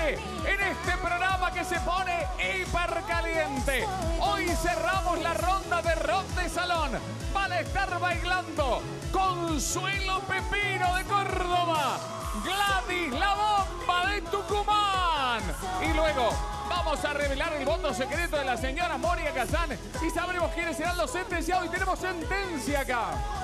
noche en este programa que se pone hipercaliente. Hoy cerramos la ronda de rock de salón. Van a estar bailando Consuelo Pepino de Córdoba, Gladys La Bomba de Tucumán y luego vamos a revelar el voto secreto de la señora Moria Kazan y sabremos quiénes serán los sentenciados. Y tenemos sentencia acá.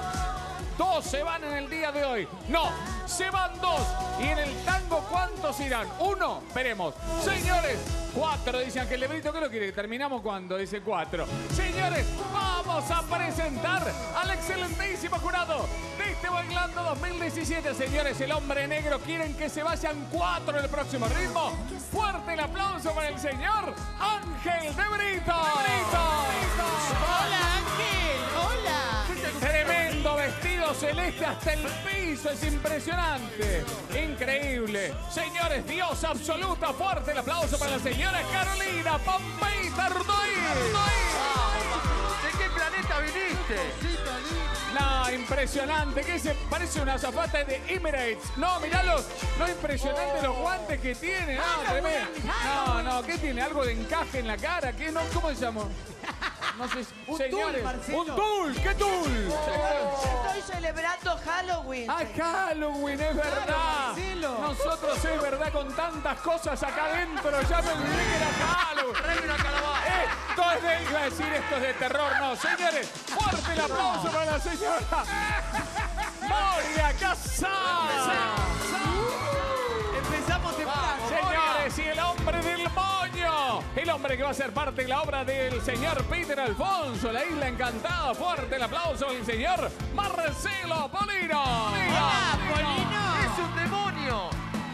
2 se van en el día de hoy. No, se van 2. Y en el tango, ¿cuántos irán? 1, veremos. Señores, 4, dice Ángel de Brito. ¿Qué lo quiere? ¿Terminamos cuando? Dice 4. Señores, vamos a presentar al excelentísimo jurado de este Bailando 2017. Señores, el hombre negro. Quieren que se vayan 4 en el próximo ritmo. Fuerte el aplauso para el señor Ángel de Brito. Hola, Ángel. Hola. Tremendo vestido celeste hasta el piso, es impresionante, increíble. Señores, diosa absoluta, fuerte el aplauso para la señora Carolina Pampita Ardoy. ¿De qué planeta viniste? No, impresionante, que se parece una azafata de Emirates. No, míralos, no, impresionante los guantes que tiene, no, tremendo. No, ¿qué tiene? ¿Algo de encaje en la cara? ¿Qué no? ¿Cómo se llama? No sé, Un señores, tul, Marcelo. un tul, ¿qué tul? Estoy celebrando Halloween. ¡Ah, Halloween, es verdad! Marcelo. Nosotros, es verdad, con tantas cosas acá adentro, ya me olvidé que era Halloween. Trae una calabaza. Esto es de, iba a decir, esto es de terror, no. Señores, fuerte el aplauso para la señora Moria Kazan. Empezamos temprano. Señores, y el hombre del moño, el hombre que va a ser parte de la obra del señor Peter Alfonso, La Isla Encantada. Fuerte el aplauso al señor Marcelo Polino. Hola, Polino. ¡Es un demonio!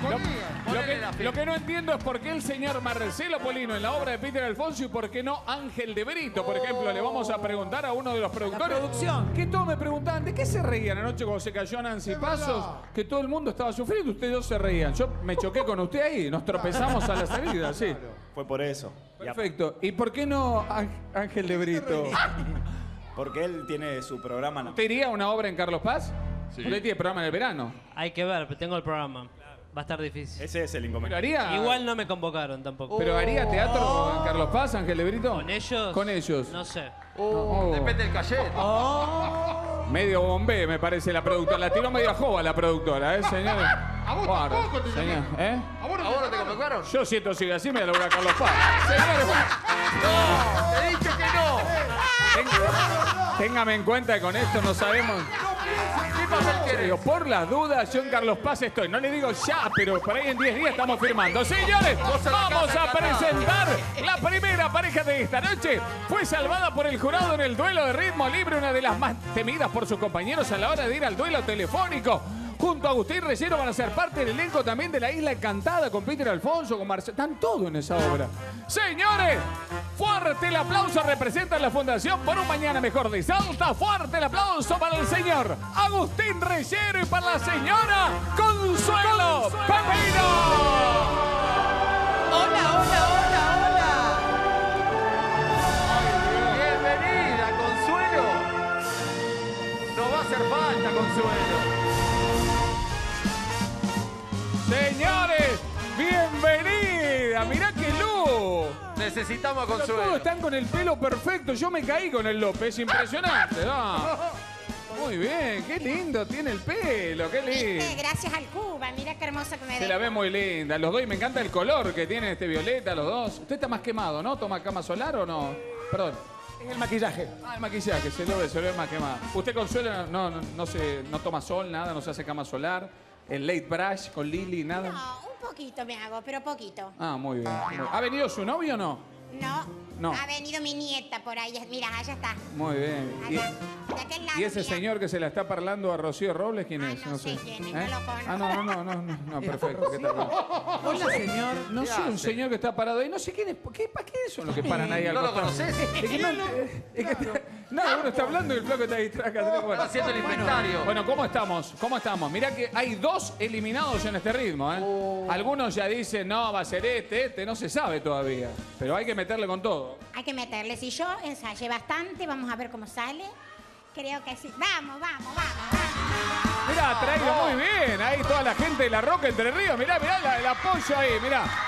Lo que no entiendo es por qué el señor Marcelo Polino en la obra de Peter Alfonso y por qué no Ángel de Brito, por ejemplo. Le vamos a preguntar a uno de los productores. La producción. Que todos me preguntaban, ¿de qué se reían anoche cuando se cayó Nancy Pasos? Que todo el mundo estaba sufriendo, ustedes dos se reían. Yo me choqué con usted ahí, nos tropezamos a la salida, sí. Fue por eso. Perfecto. ¿Y por qué no Ángel de Brito? Porque él tiene su programa. ¿Usted iría a una obra en Carlos Paz? Sí. Usted tiene programa en el verano. Hay que ver, pero tengo el programa. Va a estar difícil. Ese es el ¿Pero inconveniente. haría? Igual no me convocaron tampoco. ¿Pero haría teatro en Carlos Paz, Ángel de Brito? ¿Con ellos? Con ellos. No sé. Oh. Depende del cachet. Medio bombé, me parece, la productora. La tiró media jova la productora, ¿eh, señores? A vos Guarda, tampoco te señor, llamé. ¿eh? ¿A vos ¿A vos no te convocaron? Yo siento sigue así, me voy a lograr Carlos Paz. Señores, ¡No! ¡Te he dicho que no! téngame en cuenta que con esto no sabemos. ¿Qué papel querés? Digo, por las dudas, yo en Carlos Paz estoy. No le digo ya, pero por ahí en 10 días estamos firmando. Señores, vamos a presentar la primera pareja de esta noche. Fue salvada por el jurado en el duelo de ritmo libre, una de las más temidas por sus compañeros a la hora de ir al duelo telefónico. Junto a Agustín Reyero van a ser parte del elenco también de La Isla Encantada, con Peter Alfonso, con Marcelo. Están todos en esa obra. Señores, fuerte el aplauso. Representa la Fundación por un Mañana Mejor de Salta. Fuerte el aplauso para el señor Agustín Reyero y para la señora Consuelo Pepino. Hola. ¡Bienvenida, Consuelo! No va a hacer falta, Consuelo. Señores, bienvenida. Mirá qué luz. Necesitamos a Pero Consuelo. todos están con el pelo perfecto. Yo me caí con el López, impresionante. ¿No? Muy bien, qué lindo tiene el pelo, qué lindo. Gracias al Cuba, mira qué hermosa que me Se ve. la ve muy linda, los dos, y me encanta el color que tiene este violeta, los dos. Usted está más quemado, ¿no? ¿Toma cama solar o no? Perdón. En el maquillaje. Ah, el maquillaje, se lo ve más quemado. ¿Usted, Consuelo, no toma sol, nada, no se hace cama solar? ¿El late brush con Lili, nada? No, un poquito me hago, pero poquito. Ah, muy bien. ¿Ha venido su novio o no? No, ha venido mi nieta por ahí. Mira, allá está. Muy bien. Allá, de aquel lado. ¿Y ese mira. señor que se la está parlando a Rocío Robles, quién es? no sé quién es, no lo conozco. Ah, no, perfecto. ¿Qué tal? Hola, señor. No sé, un señor que está parado ahí, no sé quién es. ¿Qué son los que paran ahí al ¿No lo costado? conocés? Es que no, uno está hablando y el flaco está ahí atrás. Está haciendo el inventario. Bueno, ¿cómo estamos? Mirá que hay 2 eliminados en este ritmo, ¿eh? Algunos ya dicen, no, va a ser este, no se sabe todavía. Pero hay que meterle con todo. Hay que meterle. Si yo ensayé bastante, vamos a ver cómo sale. Creo que sí. Vamos. Mirá, traído muy bien. Ahí toda la gente de La Roca, Entre Ríos. Mirá el apoyo ahí, mirá.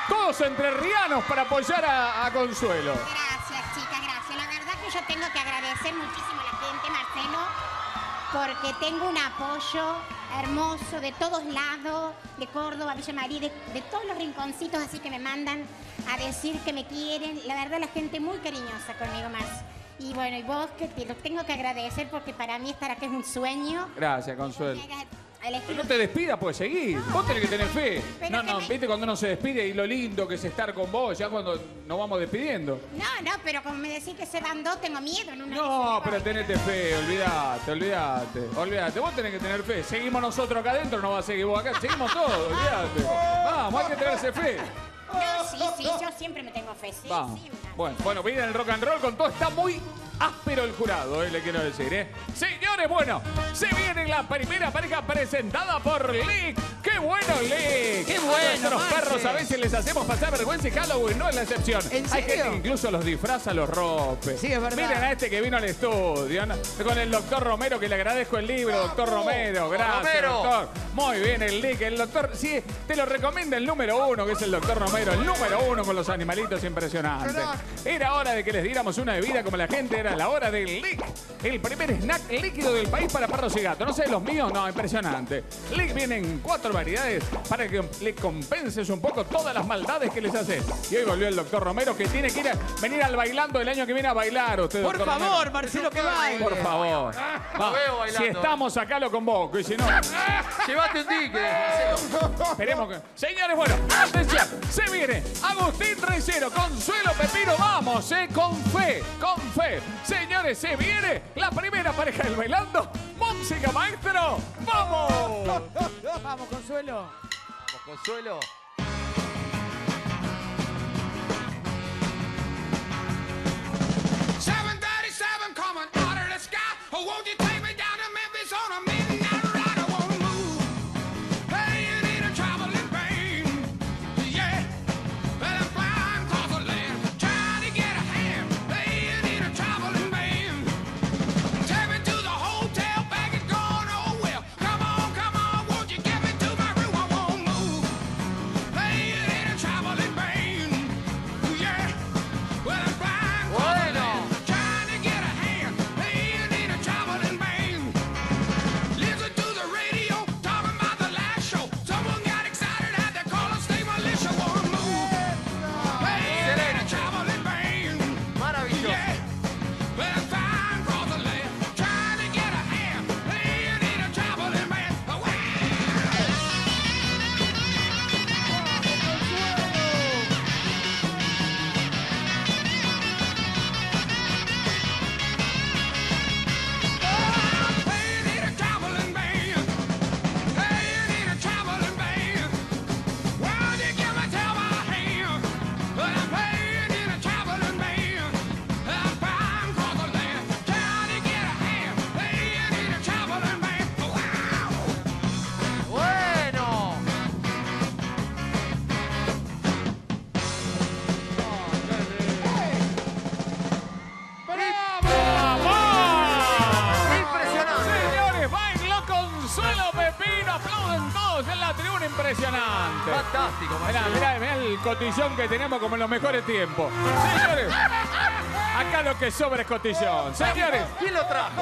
todos entrerrianos para apoyar a Consuelo. Gracias, chicas, gracias. La verdad que yo tengo que agradecer muchísimo a la gente, Marcelo, porque tengo un apoyo hermoso de todos lados, de Córdoba, Villa María, de todos los rinconcitos, así que me mandan a decir que me quieren. La verdad, la gente muy cariñosa conmigo, Marce. Y bueno, y vos, que te lo tengo que agradecer porque para mí estar aquí es un sueño. Gracias, Consuelo. Elegir- Pero no te despidas, pues seguir. Vos tenés que tener fe. Pero No, que me- viste cuando uno se despide y lo lindo que es estar con vos, ya cuando nos vamos despidiendo. No, pero como me decís que se van dos, tengo miedo. En una No, vez se me pero va. tenete fe, olvídate. Vos tenés que tener fe. Seguimos nosotros acá adentro, no vas a seguir vos acá. Seguimos todos, olvídate. Vamos, hay que tenerse fe. No, sí, yo siempre me tengo fe. Sí, Vamos. sí. Bueno, viene el rock and roll con todo. Está muy áspero el jurado, le quiero decir, ¿eh? Señores, bueno, se viene la primera pareja presentada por Lick. ¡Qué bueno, Lick! ¡Qué bueno, A nuestros Marce! perros a veces les hacemos pasar vergüenza y Halloween no es la excepción. ¿En Hay serio? gente que incluso los disfraza, los rompe. Sí, es verdad. Miren a este que vino al estudio, ¿no? Con el doctor Romero, que le agradezco el libro, doctor Romero. Gracias, Romero. doctor. Muy bien, el Lick, el doctor. Sí, te lo recomienda el número 1, que es el doctor Romero. El número 1 con los animalitos, impresionante. Era hora de que les diéramos una bebida como la gente, era la hora del Lick. El primer snack líquido del país para perros y gatos. No sé, los míos, no, impresionante. Lick viene en 4 variedades para que le compenses un poco todas las maldades que les haces. Y hoy volvió el doctor Romero, que tiene que venir al bailando el año que viene a bailar usted, Por doctor favor, Romero. Marcelo, que baile. Por favor. Lo veo bailando. Si estamos acá, lo convoco. Y si no, Llévate un ticket, Marcelo. esperemos que... Señores, bueno, atención. Se viene Agustín Rencero, Consuelo Pepino. Vamos, con fe, con fe. Señores, se viene la primera pareja del bailando. Música, maestro. ¡Vamos! Vamos, Consuelo. Vamos, Consuelo. Impresionante. Fantástico, Mirá, Marcelo. mirá el cotillón que tenemos como en los mejores tiempos. Señores, acá lo que sobra es cotillón. Señores, ¿Quién lo trajo?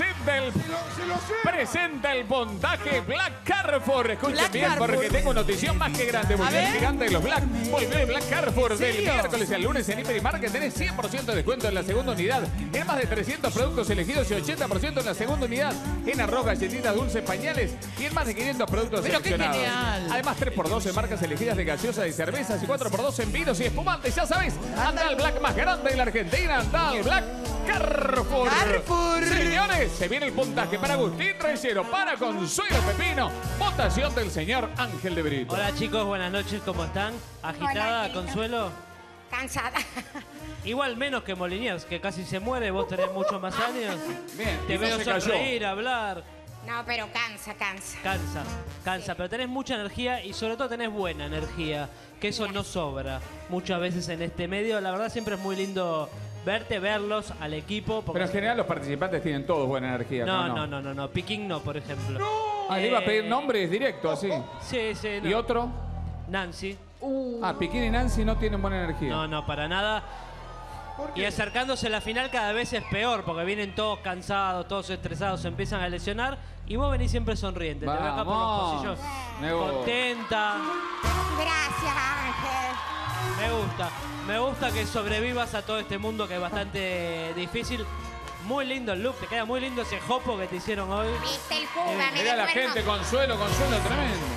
presenta el puntaje Black Carrefour. Escuchen Black bien, Carrefour. porque tengo notición más que grande. Porque el ver. gigante de los Black volvió el Black Carrefour del serio? miércoles al lunes en Hiper y Market. Tenés 100% de descuento en la segunda unidad. En más de 300 productos elegidos y 80% en la segunda unidad. En arroz, galletitas, dulces, pañales y en más de 500 productos Pero qué seleccionados. genial. Además, 3x2 en marcas elegidas de gaseosas y cervezas y 4x2 en vinos y espumantes. Ya sabéis, anda el Black más grande de la Argentina. Anda el Black Carrefour. Carrefour. Señores, se viene el puntaje para Agustín Rencero, para Consuelo Pepino. Votación del señor Ángel de Brito. Hola chicos, buenas noches, ¿cómo están? ¿Agitada, Hola, querido. Consuelo? Cansada. Igual menos que Moliniers, que casi se muere, vos tenés muchos más años. Bien, Te y no veo se cayó. sonreír, hablar. No, pero cansa. Cansa, pero tenés mucha energía y sobre todo tenés buena energía, que eso no sobra muchas veces en este medio. La verdad siempre es muy lindo verte, verlos al equipo. porque- Pero en general los participantes tienen todos buena energía. No, Piquín no, por ejemplo. Ah, le iba a pedir nombres directo, así. Sí, ¿Y otro? Nancy. Piquín y Nancy no tienen buena energía. No, para nada. Y acercándose a la final cada vez es peor, porque vienen todos cansados, todos estresados, se empiezan a lesionar. Y vos venís siempre sonriente. Te veo acá por los Vamos. pasillos Me gusta. contenta. Gracias, Ángel. Me gusta que sobrevivas a todo este mundo que es bastante difícil. Muy lindo el look, te queda muy lindo ese jopo que te hicieron hoy. Viste el Cuba, me Mirá la dejó gente, hermoso. Consuelo, tremendo.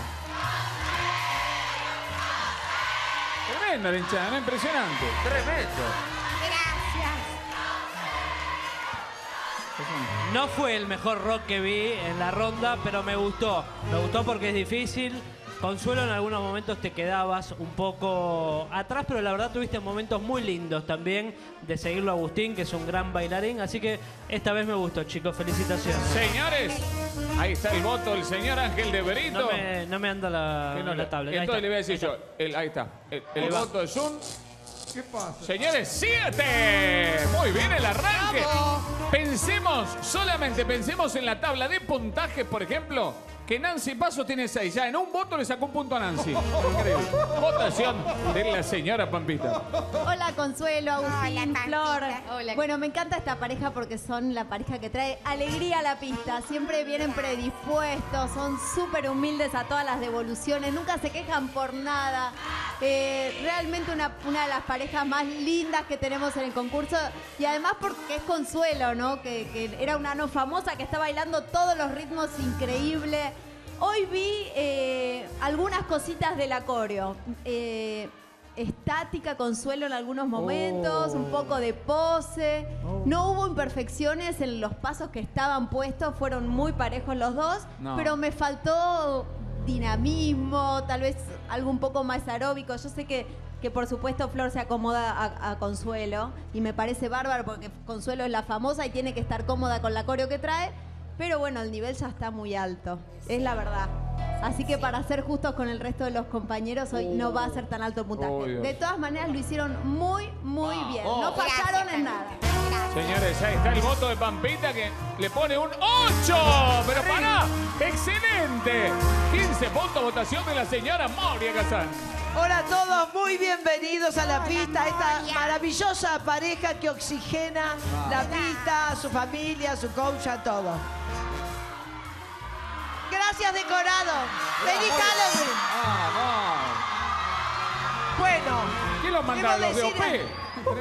Tremendo la hinchada, ¿no? Impresionante. Tremendo. Gracias. No fue el mejor rock que vi en la ronda, pero me gustó. Me gustó porque es difícil. Consuelo, en algunos momentos te quedabas un poco atrás, pero la verdad tuviste momentos muy lindos también de seguirlo a Agustín, que es un gran bailarín. Así que esta vez me gustó, chicos. Felicitaciones. Señores, ahí está el voto del señor Ángel de Brito. No me anda la, Que no la tablet. Ahí Entonces está, le voy a decir ahí yo, está. ahí está, el Ahí va. voto es un... ¿Qué pasa? Señores, 7. Muy bien el arranque. Pensemos en la tabla de puntaje, por ejemplo, que Nancy Paso tiene 6. Ya en un voto le sacó un punto a Nancy. Increíble. Votación de la señora Pampita. Hola, Consuelo, Agustín, Hola, Flor. Pampita. Hola. Bueno, me encanta esta pareja porque son la pareja que trae alegría a la pista. Siempre vienen predispuestos, son súper humildes a todas las devoluciones, nunca se quejan por nada. Realmente una de las parejas más lindas que tenemos en el concurso. Y además porque es Consuelo, ¿no? Que era una no famosa que está bailando todos los ritmos increíbles. Hoy vi algunas cositas del coreo. Estática, Consuelo en algunos momentos, un poco de pose. No hubo imperfecciones en los pasos que estaban puestos, fueron muy parejos los dos, No. pero me faltó dinamismo, tal vez algo un poco más aeróbico. Yo sé que por supuesto Flor se acomoda a Consuelo y me parece bárbaro porque Consuelo es la famosa y tiene que estar cómoda con la coreo que trae, pero bueno, el nivel ya está muy alto, es la verdad. Así que para ser justos con el resto de los compañeros, hoy no va a ser tan alto el puntaje. Oh, Dios. De todas maneras, lo hicieron muy bien. No fallaron Gracias, en nada. Gracias. Señores, ahí está el voto de Pampita que le pone un 8. Pero pará, excelente. 15 puntos, votación de la señora Moria Kazan. Hola a todos, muy bienvenidos a la Hola, pista, esta Moria. maravillosa pareja que oxigena la pista, a su familia, a su coach, a todo. Gracias, decorado. ¡Feliz Halloween! Bueno, ¿Quién los manda a los de debo OP? decir-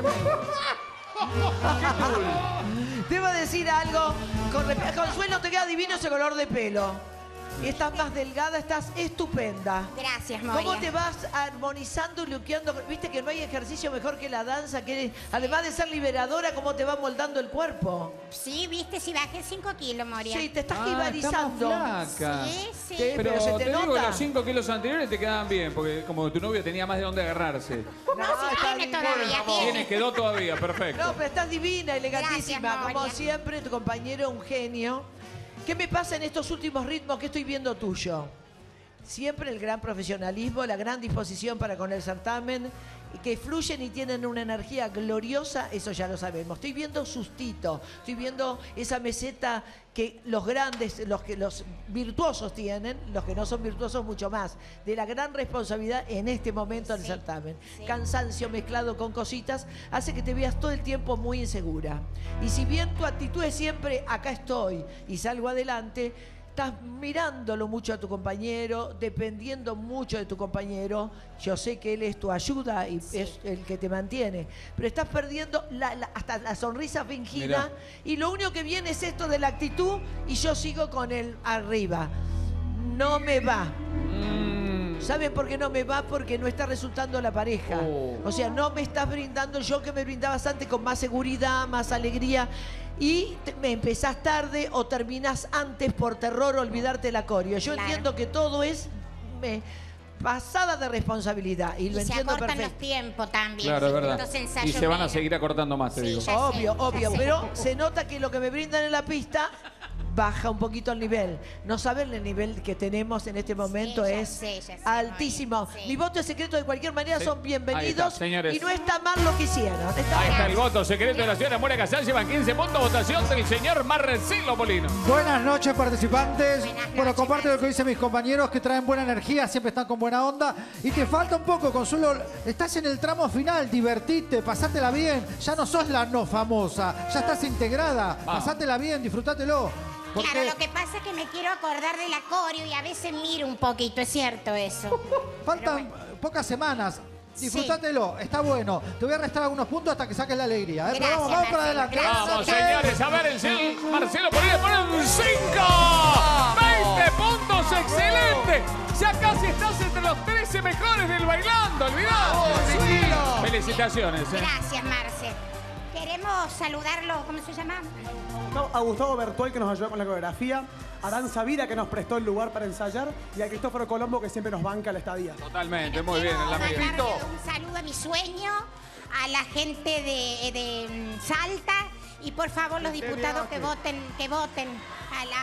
debo decir algo. Consuelo, te queda divino ese color de pelo. Estás más delgada, estás estupenda. Gracias, Moria. ¿Cómo te vas armonizando y luqueando? Viste que no hay ejercicio mejor que la danza, que además de ser liberadora, ¿cómo te va moldando el cuerpo? Sí, viste, si bajé 5 kilos, Moria. Sí, te estás Está más jibarizando. flaca. Sí, sí. Sí. Pero, Pero se te te digo que nota. los 5 kilos anteriores te quedaban bien, porque como tu novio tenía más de dónde agarrarse. No, sí está tiene divina. todavía, Tiene, tiene. quedó todavía, perfecto. No, pero estás divina, elegantísima. Gracias, Como Moria. siempre, tu compañero un genio. ¿Qué me pasa en estos últimos ritmos que estoy viendo tuyo? Siempre el gran profesionalismo, la gran disposición para con el certamen, y que fluyen y tienen una energía gloriosa, eso ya lo sabemos. Estoy viendo sustito, estoy viendo esa meseta que los grandes, los virtuosos tienen, los que no son virtuosos mucho más, de la gran responsabilidad en este momento del certamen. sí. Cansancio mezclado con cositas hace que te veas todo el tiempo muy insegura. Y si bien tu actitud es siempre acá estoy y salgo adelante, estás mirándolo mucho a tu compañero, dependiendo mucho de tu compañero. Yo sé que él es tu ayuda y es el que te mantiene, pero estás perdiendo hasta la sonrisa fingida. Mirá. Y lo único que viene es esto de la actitud y yo sigo con él arriba. No me va. ¿Saben por qué no me va? Porque no está resultando la pareja. O sea, no me estás brindando yo que me brindabas antes con más seguridad, más alegría. Y me empezás tarde o terminás antes por terror olvidarte la coreo. Yo Claro. entiendo que todo es pasada de responsabilidad y lo Y se entiendo acortan perfecto. los tiempos también. Claro, es verdad. Estos ensayos Y se van a menos. seguir acortando más, te Sí, digo. ya sé, Obvio, ya obvio, sé. pero se nota que lo que me brindan en la pista baja un poquito el nivel. No saben el nivel que tenemos en este momento, ya es sé, ya sé, altísimo. Mari, sí. Mi voto es secreto, de cualquier manera Sí. son Ahí bienvenidos. está, señores. Y no está mal lo que hicieron. Está Ahí bien. está el voto secreto de la señora Moria Casal. Llevan 15 puntos. Votación del señor Marcelo Molino. Buenas noches, participantes. Buenas Bueno, noches, comparte lo que Marce. dicen mis compañeros, que traen buena energía, siempre están con buena onda. Y te falta un poco, Consuelo. Estás en el tramo final, divertite, pasátela bien. Ya no sos la no famosa, ya estás integrada. Vamos. Pasátela bien, disfrútatelo. Porque Claro, lo que pasa es que me quiero acordar del acorio y a veces miro un poquito, es cierto eso. faltan pocas semanas. Disfrútatelo, está bueno. Te voy a restar algunos puntos hasta que saques la alegría. Pero Gracias, vamos para Marcelo, adelante. gracias. Vamos, señores, a ver el señor Marcelo Molino pone un 5. 20 puntos, excelente. Ya casi estás entre los 13 mejores del bailando, olvidado. Felicitaciones. Gracias, Marce. Queremos saludarlo, ¿cómo se llama? A Gustavo Bertuel, que nos ayudó con la coreografía, a Dan Savira, que nos prestó el lugar para ensayar, y a Cristóforo Colombo, que siempre nos banca la estadía. Totalmente, muy bien, Quiero el amigo. mandarle un saludo a mi sueño, a la gente de Salta y por favor los diputados que voten a la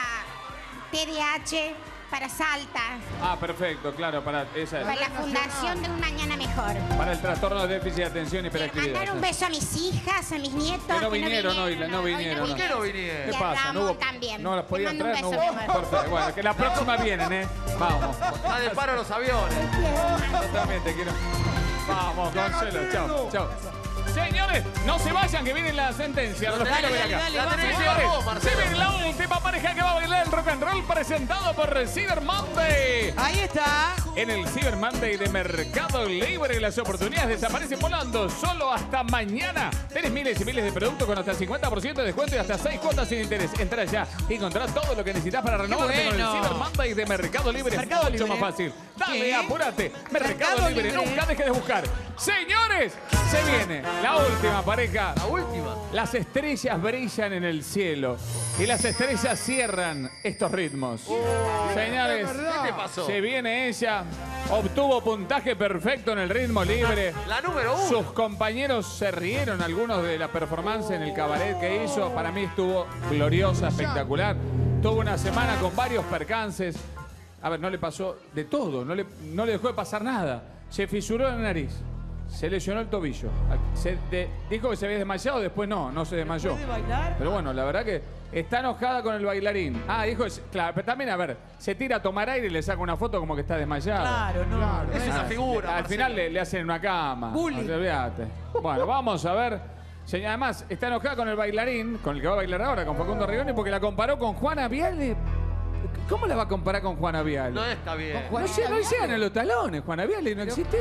TDH para Salta, Ah, perfecto, claro, para esa para la Fundación de un Mañana Mejor. para el trastorno de déficit de atención y Quiero hiperactividad. mandar un beso a mis hijas, a mis nietos. Que no vinieron hoy, no vinieron. ¿Por qué no vinieron? ¿Qué Y a pasa? Ramón también. No las Te podían mando un traer, no beso, hubo. mi amor. Perfecto, bueno, que la próxima vienen, ¿eh? Vamos. Está de paro los aviones. Totalmente, quiero. Vamos, Gonzalo, chao, chao. Señores, no se vayan, que viene la sentencia. Los quiero ver acá. La tenés que Señores, llevar vos, Marcelo. se viene la última pareja que va a bailar el rock and roll presentado por Cyber Monday. Ahí está. En el Cyber Monday de Mercado Libre, las oportunidades desaparecen volando. Solo hasta mañana. Tenés miles y miles de productos con hasta 50% de descuento y hasta 6 cuotas sin interés. Entra ya y encontrá todo lo que necesitas para renovarte con el Cyber Monday de Mercado Libre. Mercado Mucho Libre. más fácil. Dale, ¿Qué? apúrate. Mercado Mercado Libre. Libre. Nunca dejes de buscar. Señores, se viene la última pareja. La última. Las estrellas brillan en el cielo y las estrellas cierran estos ritmos. Señores, ¿Qué te pasó? se viene ella, obtuvo puntaje perfecto en el ritmo libre. La número 1. Sus compañeros se rieron algunos de la performance en el cabaret que hizo. Para mí estuvo gloriosa, espectacular. Tuvo una semana con varios percances. A ver, no le pasó de todo, no le dejó de pasar nada. Se fisuró la nariz. Se lesionó el tobillo. Dijo que se había desmayado, después no se desmayó. ¿Puede bailar? Pero bueno, la verdad que está enojada con el bailarín. Dijo, claro, pero también, a ver, se tira a tomar aire y le saca una foto como que está desmayado. Claro, no. Es una figura. Al final le hacen una cama. Bullying. No te olvidate. Bueno, vamos a ver. Además, está enojada con el bailarín, con el que va a bailar ahora, con Facundo Rigoni, porque la comparó con Juana Viale. ¿Cómo la va a comparar con Juana Viale? No está bien. No llegan a los talones, Juana Viale, no existe.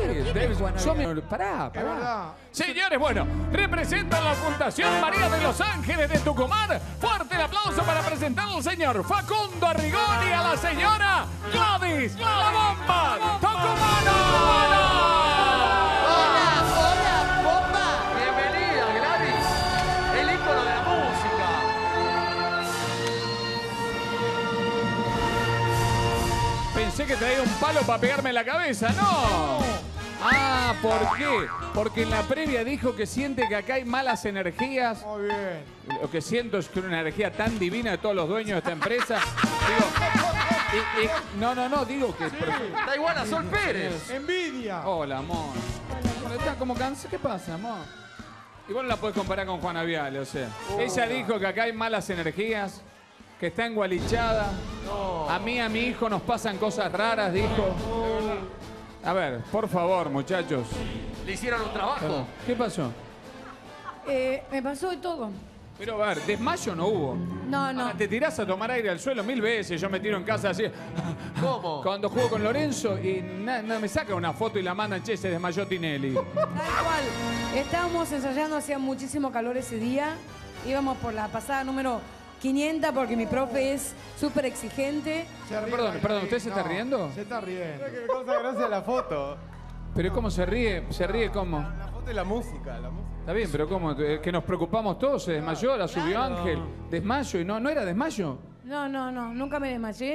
Pará. Señores, bueno, representan la Fundación María de los Ángeles de Tucumán. Fuerte el aplauso para presentar al señor Facundo Arrigoni y a la señora Gladys La Bomba Tucumana. Hola, bomba. Bienvenida, Gladys. El ícono de la música. Pensé que traía un palo para pegarme en la cabeza. ¡No! ¿Por qué? Porque en la previa dijo que siente que acá hay malas energías. Muy bien. Lo que siento es que una energía tan divina de todos los dueños de esta empresa. Digo que... Está igual a Sol Pérez. Envidia. Hola, amor. Bueno, está como cansada. ¿Qué pasa, amor? Igual la puedes comparar con Juana Viale, o sea. Ella dijo que acá hay malas energías, que está engualichada. A mí, a mi hijo nos pasan cosas raras, dijo. A ver, por favor, muchachos. Le hicieron un trabajo. ¿Qué pasó? Me pasó de todo. Pero a ver, desmayo no hubo. No. Te tirás a tomar aire al suelo 1000 veces. Yo me tiro en casa así. ¿Cómo? Cuando juego con Lorenzo y no me saca una foto y la mandan, che, se desmayó Tinelli. Tal cual. Estábamos ensayando, hacía muchísimo calor ese día. Íbamos por la pasada número 500 porque mi profe es súper exigente. Perdón, ¿usted se está riendo? Se está riendo. Que me causa gracia la foto. ¿Pero cómo se ríe? ¿Se ríe cómo? La foto y la música. Está bien, pero ¿cómo? ¿Que nos preocupamos todos? ¿Se desmayó? ¿La subió Ángel? ¿Desmayo? ¿Y no era desmayo? No, nunca me desmayé.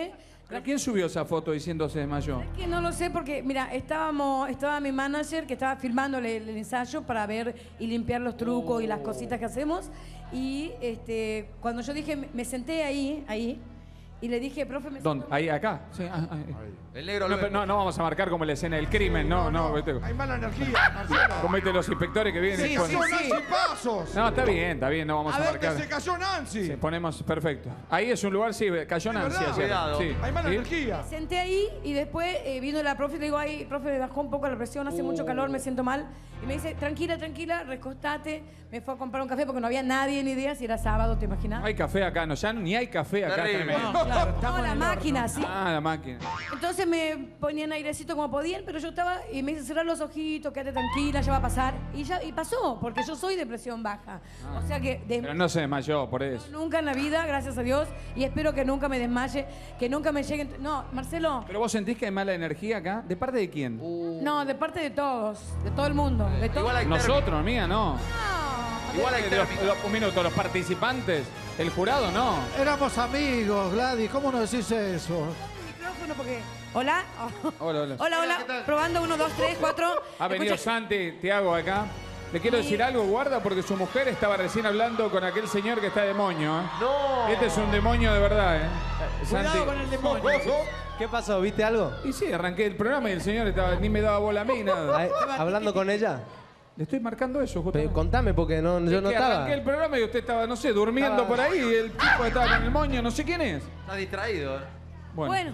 ¿Pero quién subió esa foto diciendo se desmayó? Es que no lo sé porque, mira, estaba mi manager que estaba filmándole el ensayo para ver y limpiar los trucos y las cositas que hacemos. Y cuando yo dije, me senté ahí, y le dije, profe, me ¿Dónde? Ahí, acá. Sí, El negro no, lo ve. no vamos a marcar como la escena del crimen, no. Hay mala energía, Marcelo. Como los inspectores que vienen. Se cayó Nancy Pasos. No, está bien, no vamos a, A ver, marcar. que se cayó Nancy. Sí, ponemos, perfecto. Ahí es un lugar, sí, cayó Nancy. verdad. ayer. Cuidado. Sí. Hay mala ¿Sí? energía. Me senté ahí y después vino la profe y le digo, ay, profe, me bajó un poco la presión, hace mucho calor, me siento mal. Y me dice, tranquila, recostate. Me fue a comprar un café porque no había nadie ni idea si era sábado, ¿te imaginas? No hay café acá, no, ya ni hay café acá. Terrible. tremendo. No, claro, no, la máquina, sí. Ah, la máquina. Entonces me ponían airecito como podían, pero yo estaba y me dice cerrar los ojitos, quédate tranquila, ya va a pasar. Y pasó, porque yo soy de presión baja. O sea que Pero no se desmayó por eso. nunca en la vida, gracias a Dios, y espero que nunca me desmaye, que nunca me lleguen. No, Marcelo, ¿Pero vos sentís que hay mala energía acá? ¿De parte de quién? no, de parte de todos, de todo el mundo. De todo. Igual hay Nosotros, mía, no. Igual hay Un minuto, los participantes, el jurado, no. Éramos amigos, Gladys. ¿Cómo no decís eso? Micrófono porque. Hola. Hola. Hola. Probando 1, 2, 3, 4. Ha venido Santi, Tiago acá. Le quiero decir algo, guarda, porque su mujer estaba recién hablando con aquel señor que está demonio. No. Este es un demonio de verdad, Santi. Cuidado con el demonio. ¿Qué pasó? ¿Viste algo? Y sí, arranqué el programa y el señor ni me daba bola a mí, nada. Ay, ¿hablando con ella? Le estoy marcando eso, justamente. Pero contame, porque no, yo Es no que estaba. arranqué el programa y usted estaba, no sé, durmiendo por ahí y el tipo estaba con el moño, no sé quién es. Está distraído, Bueno,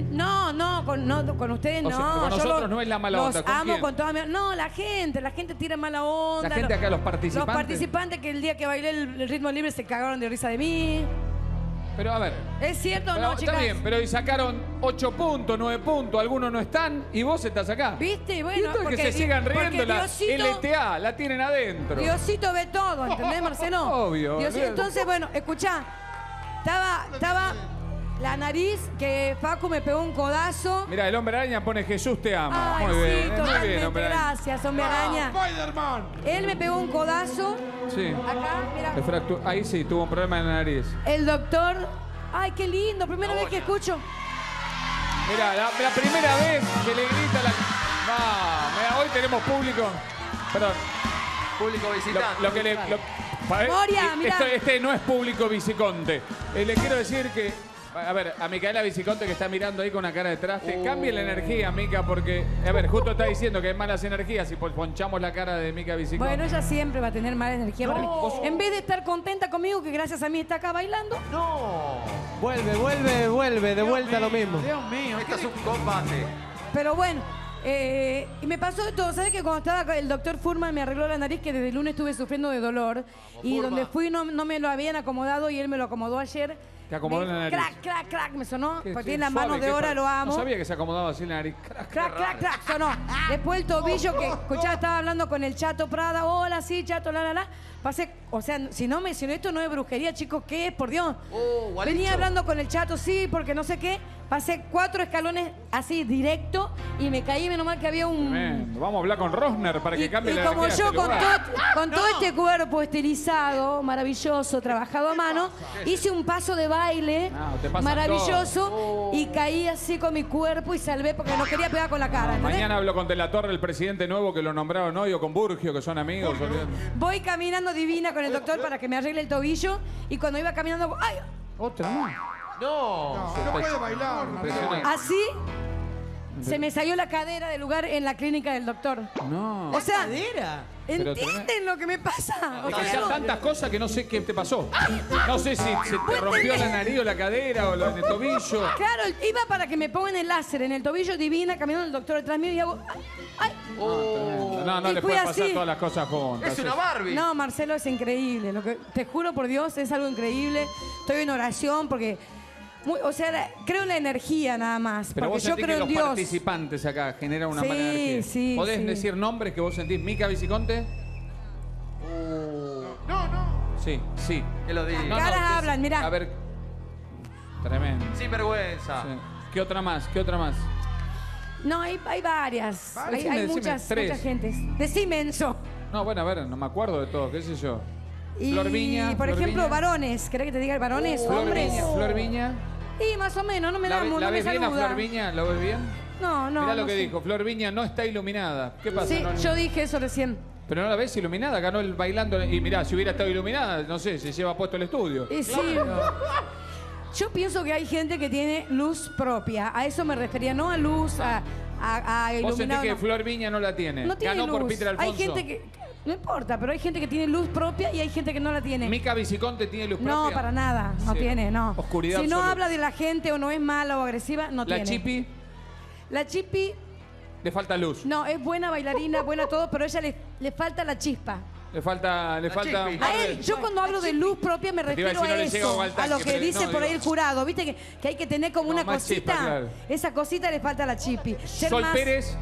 no, con ustedes O no. sea, con Yo nosotros no es la mala onda, Los ¿con amo quién? con toda mi. No, la gente tira mala onda. La gente acá, los participantes. Los participantes que el día que bailé el ritmo libre se cagaron de risa de mí. Pero a ver. ¿Es cierto o Pero no, chicas? está bien, pero y sacaron 8 puntos, 9 puntos, algunos no están y vos estás acá. ¿Viste? Y Bueno, entonces que porque- se sigan porque riendo, la Diosito- LTA, la tienen adentro. Diosito ve todo, ¿entendés, Marcelo? Obvio, Diosito- olvídate. entonces, bueno, escuchá. Estaba la nariz que Facu me pegó un codazo. Mira, el hombre araña pone Jesús te ama. Ay, muy sí, bien, muy totalmente. bien, hombre araña. Gracias, hombre araña. Spider-Man. Él me pegó un codazo. Sí. Acá, mira. Ahí sí, tuvo un problema en la nariz. El doctor. Ay, qué lindo. Primera vez que escucho. Mira, la primera vez que le grita la. No, mira, hoy tenemos público. Perdón. Público visitante. Lo que le. Moria, mirá. Este no es público Viciconte. Le quiero decir que. A ver, a Micaela Viciconte que está mirando ahí con una cara de traste. Cambie la energía, Mica, porque. A ver, justo está diciendo que hay malas energías y ponchamos la cara de Mica Viciconte. Bueno, ella siempre va a tener mala energía para mí. En vez de estar contenta conmigo, que gracias a mí está acá bailando. No. Vuelve, de vuelta lo mismo. Dios mío. Esto es un combate. Pero bueno, y me pasó esto. ¿Sabes que cuando estaba acá, el doctor Furman me arregló la nariz, que desde el lunes estuve sufriendo de dolor? Y Furman. donde fui no me lo habían acomodado y él me lo acomodó ayer. Te acomodó la nariz. Crack, me sonó. Qué- Porque qué en las suave, manos de qué hora suave. lo amo. No sabía que se acomodaba así la nariz. Crack, sonó. Después el tobillo que, escuchá, estaba hablando con el Chato Prada. Hola, sí, Chato, la. Pasé, o sea, si esto no es brujería, chicos, ¿qué es? Por Dios. Gualicho. Venía hablando con el Chato, sí, porque no sé qué. Pasé 4 escalones así, directo, y me caí, menos mal que había un... Tremendo. Vamos a hablar con Rosner para que cambie Y la como energía yo de este lugar. con todo este cuerpo estilizado, maravilloso, trabajado a mano, hice un paso de baile No, te pasa maravilloso y caí así con mi cuerpo y salvé porque no quería pegar con la cara. ¿entendés? Mañana hablo con De la Torre, el presidente nuevo que lo nombraron hoy, o con Burgio, que son amigos. olvídate. Voy caminando divina con el doctor para que me arregle el tobillo y cuando iba caminando, ¡ay! Otra más. No. No puede bailar. Impresionante. Así se me salió la cadera del lugar en la clínica del doctor. No. O sea, Pero ¿entienden lo que me pasa? O Es sea, que sean no- tantas cosas que no sé qué te pasó. No sé si se te rompió la nariz o la cadera o en el tobillo. Claro, iba para que me pongan el láser en el tobillo divina, caminando el doctor detrás mío y hago... ¡Ay! No, no Y le fui puede pasar así. todas las cosas juntas. Es una Barbie. No, Marcelo, es increíble. Te juro por Dios, es algo increíble. Estoy en oración porque... o sea, creo en la energía nada más. Pero porque vos yo sentís que creo en los Dios. participantes acá generan una Sí, mala energía. sí, ¿Podés sí. decir nombres que vos sentís? ¿Mica Viciconte? No. Sí, sí. Que lo diga. Caras que es- hablan, mirá. A ver. Tremendo. Sin vergüenza. Sí. ¿Qué otra más? ¿Qué otra más? No, hay varias. Hay, Decime, hay decime, muchas, tres. muchas gentes. Decime, Enzo. No, bueno, a ver, no me acuerdo de todo, qué sé yo. Y, Flor Viña. por Flor ejemplo, Viña. varones. ¿Querés que te diga varones? Flor Hombres. Viña, Flor Viña. Y más o menos, no me da ¿La no me ves bien a saluda. Flor Viña? ¿Lo ves bien? No, no. Mirá lo no que sé. dijo. Flor Viña no está iluminada. ¿Qué pasa? Sí, No, yo dije eso recién. Pero no la ves iluminada, ganó el bailando. Y mirá, si hubiera estado iluminada, no sé, se lleva puesto el estudio. Y sí. Yo pienso que hay gente que tiene luz propia. A eso me refería, no a luz, a Vos sentís iluminado. que No. Flor Viña no la tiene. No tiene Ganó luz. por Peter Alfonso. Hay gente que. No importa, pero hay gente que tiene luz propia y hay gente que no la tiene. Mica Viciconte tiene luz propia. No, para nada. No Sí. tiene, no. Oscuridad Si no absoluta. habla de la gente o no es mala o agresiva, no La tiene. Chipi La Chipi, le falta luz. no, es buena bailarina, buena todo, pero a ella le falta la chispa. Le falta un par A de- él, yo cuando hablo de luz propia me Te iba a refiero decir, no a le llega eso, al a tanque, lo que pero dice no, por ahí digo. el jurado. ¿Viste que hay que tener como una más cosita? chispa, claro. Esa cosita le falta a la Chipi. Ser Sol más- Pérez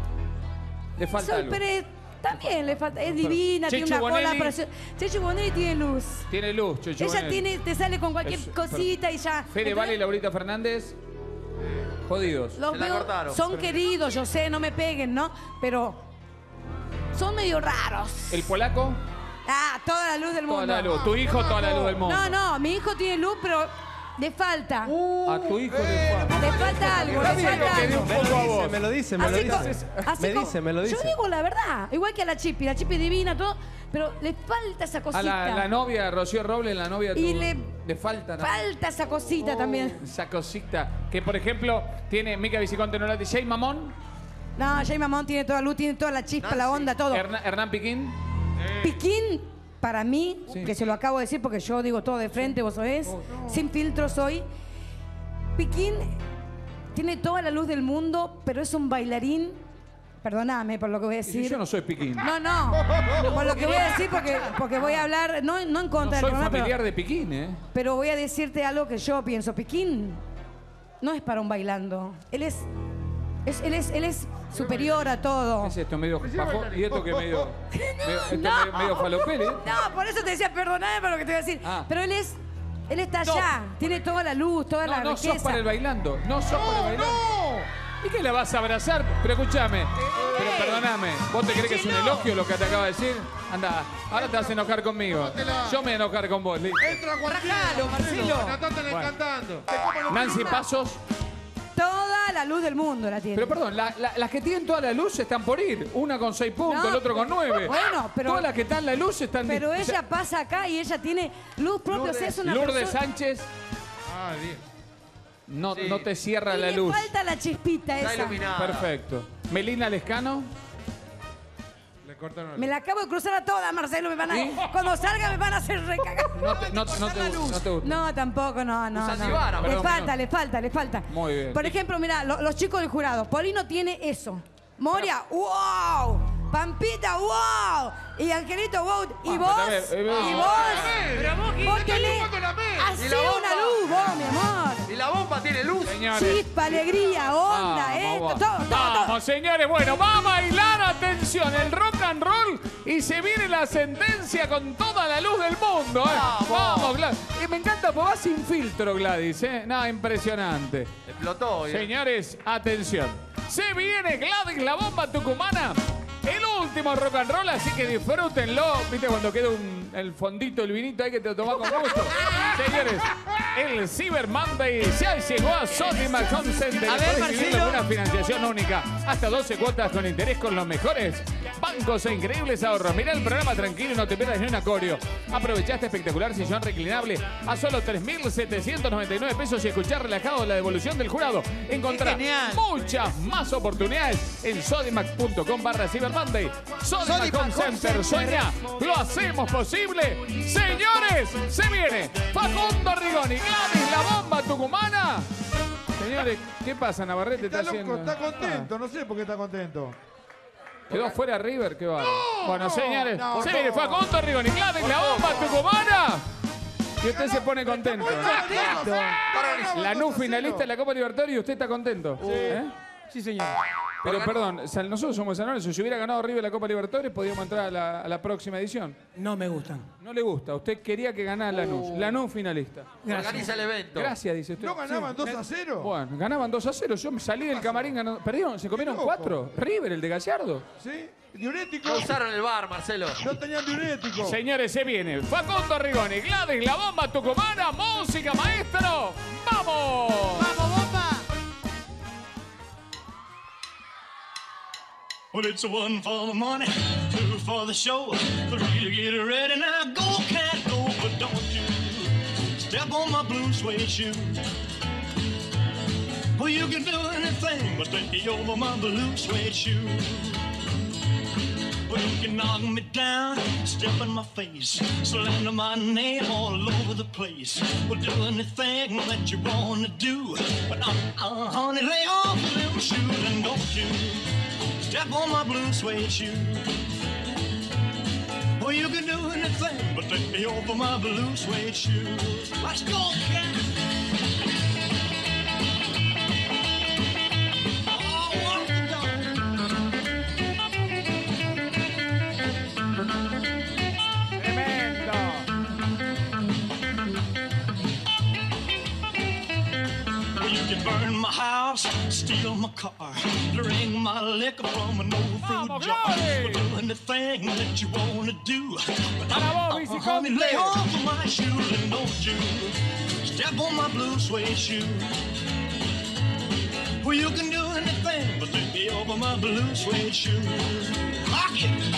le falta Sol luz. Pérez también le falta, es divina, tiene Chechu una cola Bonelli. preciosa. Chechu Bonelli tiene luz. Tiene luz, Chechu Ella Bonelli. te sale con cualquier Es- cosita y ya. Fede Vale y Laurita Fernández, jodidos. Los veo, son queridos, yo sé, no me peguen, ¿no? Pero son medio raros. El polaco, Ah, toda la luz del mundo. toda la luz. Tu hijo, toda la luz del mundo. No, no, mi hijo tiene luz, pero le falta. A tu hijo le falta. Le falta algo, le Está bien falta que te dé algo. un poco a vos. Me lo dice, me lo Así dice. como- Me lo dice. Yo digo la verdad, igual que a la Chipi divina, todo, pero le falta esa A cosita. la novia, Rocío Robles, la novia Y tu- le falta, ¿no? Falta esa cosita también. Esa cosita. Que por ejemplo, tiene Mica Viciconte, no la tiene. Jay Mamón, No, Jay Mamón tiene toda la luz, tiene toda la chispa, la onda, todo. Hernán Piquín. Piquín, para mí, Sí. que se lo acabo de decir porque yo digo todo de frente, vos sabés, sin filtro soy. Piquín tiene toda la luz del mundo, pero es un bailarín. Perdóname por lo que voy a Y decir. yo no soy Piquín. No, por lo que voy a decir porque voy a hablar, no en No contra del soy programa, familiar de Piquín, ¿eh? pero voy a decirte algo que yo pienso. Piquín no es para un bailando. Él es superior a todo. ¿Qué es esto? Medio bajo. ¿Y esto que medio? Medio falopel, ¿eh? No, por eso te decía, perdóname por lo que te voy a decir. Ah. Pero él está allá, tiene toda la luz, toda la No riqueza. sos para el bailando. No sos para el bailando. ¿Y qué la vas a abrazar? Pero escúchame. Pero perdóname. ¿Vos te crees que es un elogio lo que te acaba de decir? Anda, ahora te vas a enojar conmigo. Yo me voy a enojar con vos, listo. Entra cualquiera. Marcelo. Cantate Bueno. cantando. Nancy Pasos. Toda la luz del mundo la tiene. Pero perdón, las que tienen toda la luz están por ir. Una con 6 puntos, No, el otro con 9. bueno, pero- Todas las que están en la luz están... Pero ella pasa acá y ella tiene luz propia, o sea, es una Lourdes persona... Sánchez Ah, bien. no te cierra Y la le luz. falta la chispita esa. Perfecto. Melina Lescano. Le cortaron Me la acabo de cruzar a todas, Marcelo. ¿Sí? Cuando salga me van a hacer recagar. No te gusta. No, tampoco, no. Zanzibara, Le perdón, le falta. Muy bien. Por ejemplo, mira, los chicos del jurado. Polino tiene eso. Moria, wow. Pampita, wow. Y Angelito, wow. Y vos, y vos tenés así Y la una bomba. luz, vos, mi amor. Y la bomba tiene luz. Señores. Chispa, alegría, onda, Vamos, esto, todo. Vamos, señores. Bueno, va a bailar, atención, el rock and roll y se viene la sentencia con toda la luz del mundo. Vamos, Gladys. Y me encanta, porque va sin filtro, Gladys. Nada, impresionante. Explotó. Señores, atención. Se viene Gladys, la bomba tucumana. El último rock and roll, así que disfrútenlo. ¿Viste cuando queda el fondito, el vinito ahí que te lo tomás con gusto? Señores, el Cyber Monday ya llegó a Sodimac Home Center. A ver, Podés vivirlo Marcelo. con una financiación única. Hasta 12 cuotas con interés con los mejores bancos e increíbles ahorros. Mirá el programa tranquilo y no te pierdas ni un acorio. Aprovechá este espectacular sillón reclinable a solo 3.799 pesos y escuchar relajado la devolución del jurado. Encontrá muchas más oportunidades en sodimac.com/Cyber Monday. Sodimac Home Center, sueña, lo hacemos posible. Señores, se viene Facundo Rigoni, Gladys, la bomba tucumana. Señores, ¿qué pasa, Navarrete? Está loco, haciendo? está contento. No sé por qué está contento. Quedó fuera River, qué va. Bueno, no, señores, no, se viene no. Facundo Rigoni, Gladys, la bomba tucumana. Y usted se pone contento. Lanús finalista de la Copa Libertadores y usted está contento. ¿Eh? Sí, señor. Pero perdón, nosotros somos San Lorenzo. Si hubiera ganado River la Copa Libertadores, podíamos entrar a la próxima edición. No me gustan. No le gusta. Usted quería que ganara Lanús. Lanús finalista. Organiza el evento. Gracias, dice usted. ¿No ganaban Sí. 2-0? Bueno, ganaban 2-0. Yo me salí del camarín ganando. ¿Perdieron? ¿Se comieron loco. 4? ¿River, el de Gallardo? ¿Sí? Diurético. No usaron el bar, Marcelo. No tenían diurético. Señores, se viene Facundo Rigoni, Gladys, la bomba tucumana, música, maestro. ¡Vamos! ¡Vamos, bomba! Well, it's one for the money, two for the show, three to get ready. Now go, can't go, but don't you step on my blue suede shoe. Well, you can do anything but take me over my blue suede shoe. Well, you can knock me down, step in my face, slander my name all over the place. Well, do anything that you want to do, but honey, lay off them shoes and don't you step on my blue suede shoe. Well, you can do anything but take me over my blue suede shoes. Let's go, cat. Burn my house, steal my car, drink my liquor from an old fruit jar. Do anything that you wanna do, but honey, lay off of my shoes and don't you step on my blue suede shoe. Well, you can do anything but take me over my blue suede shoe. Rock it.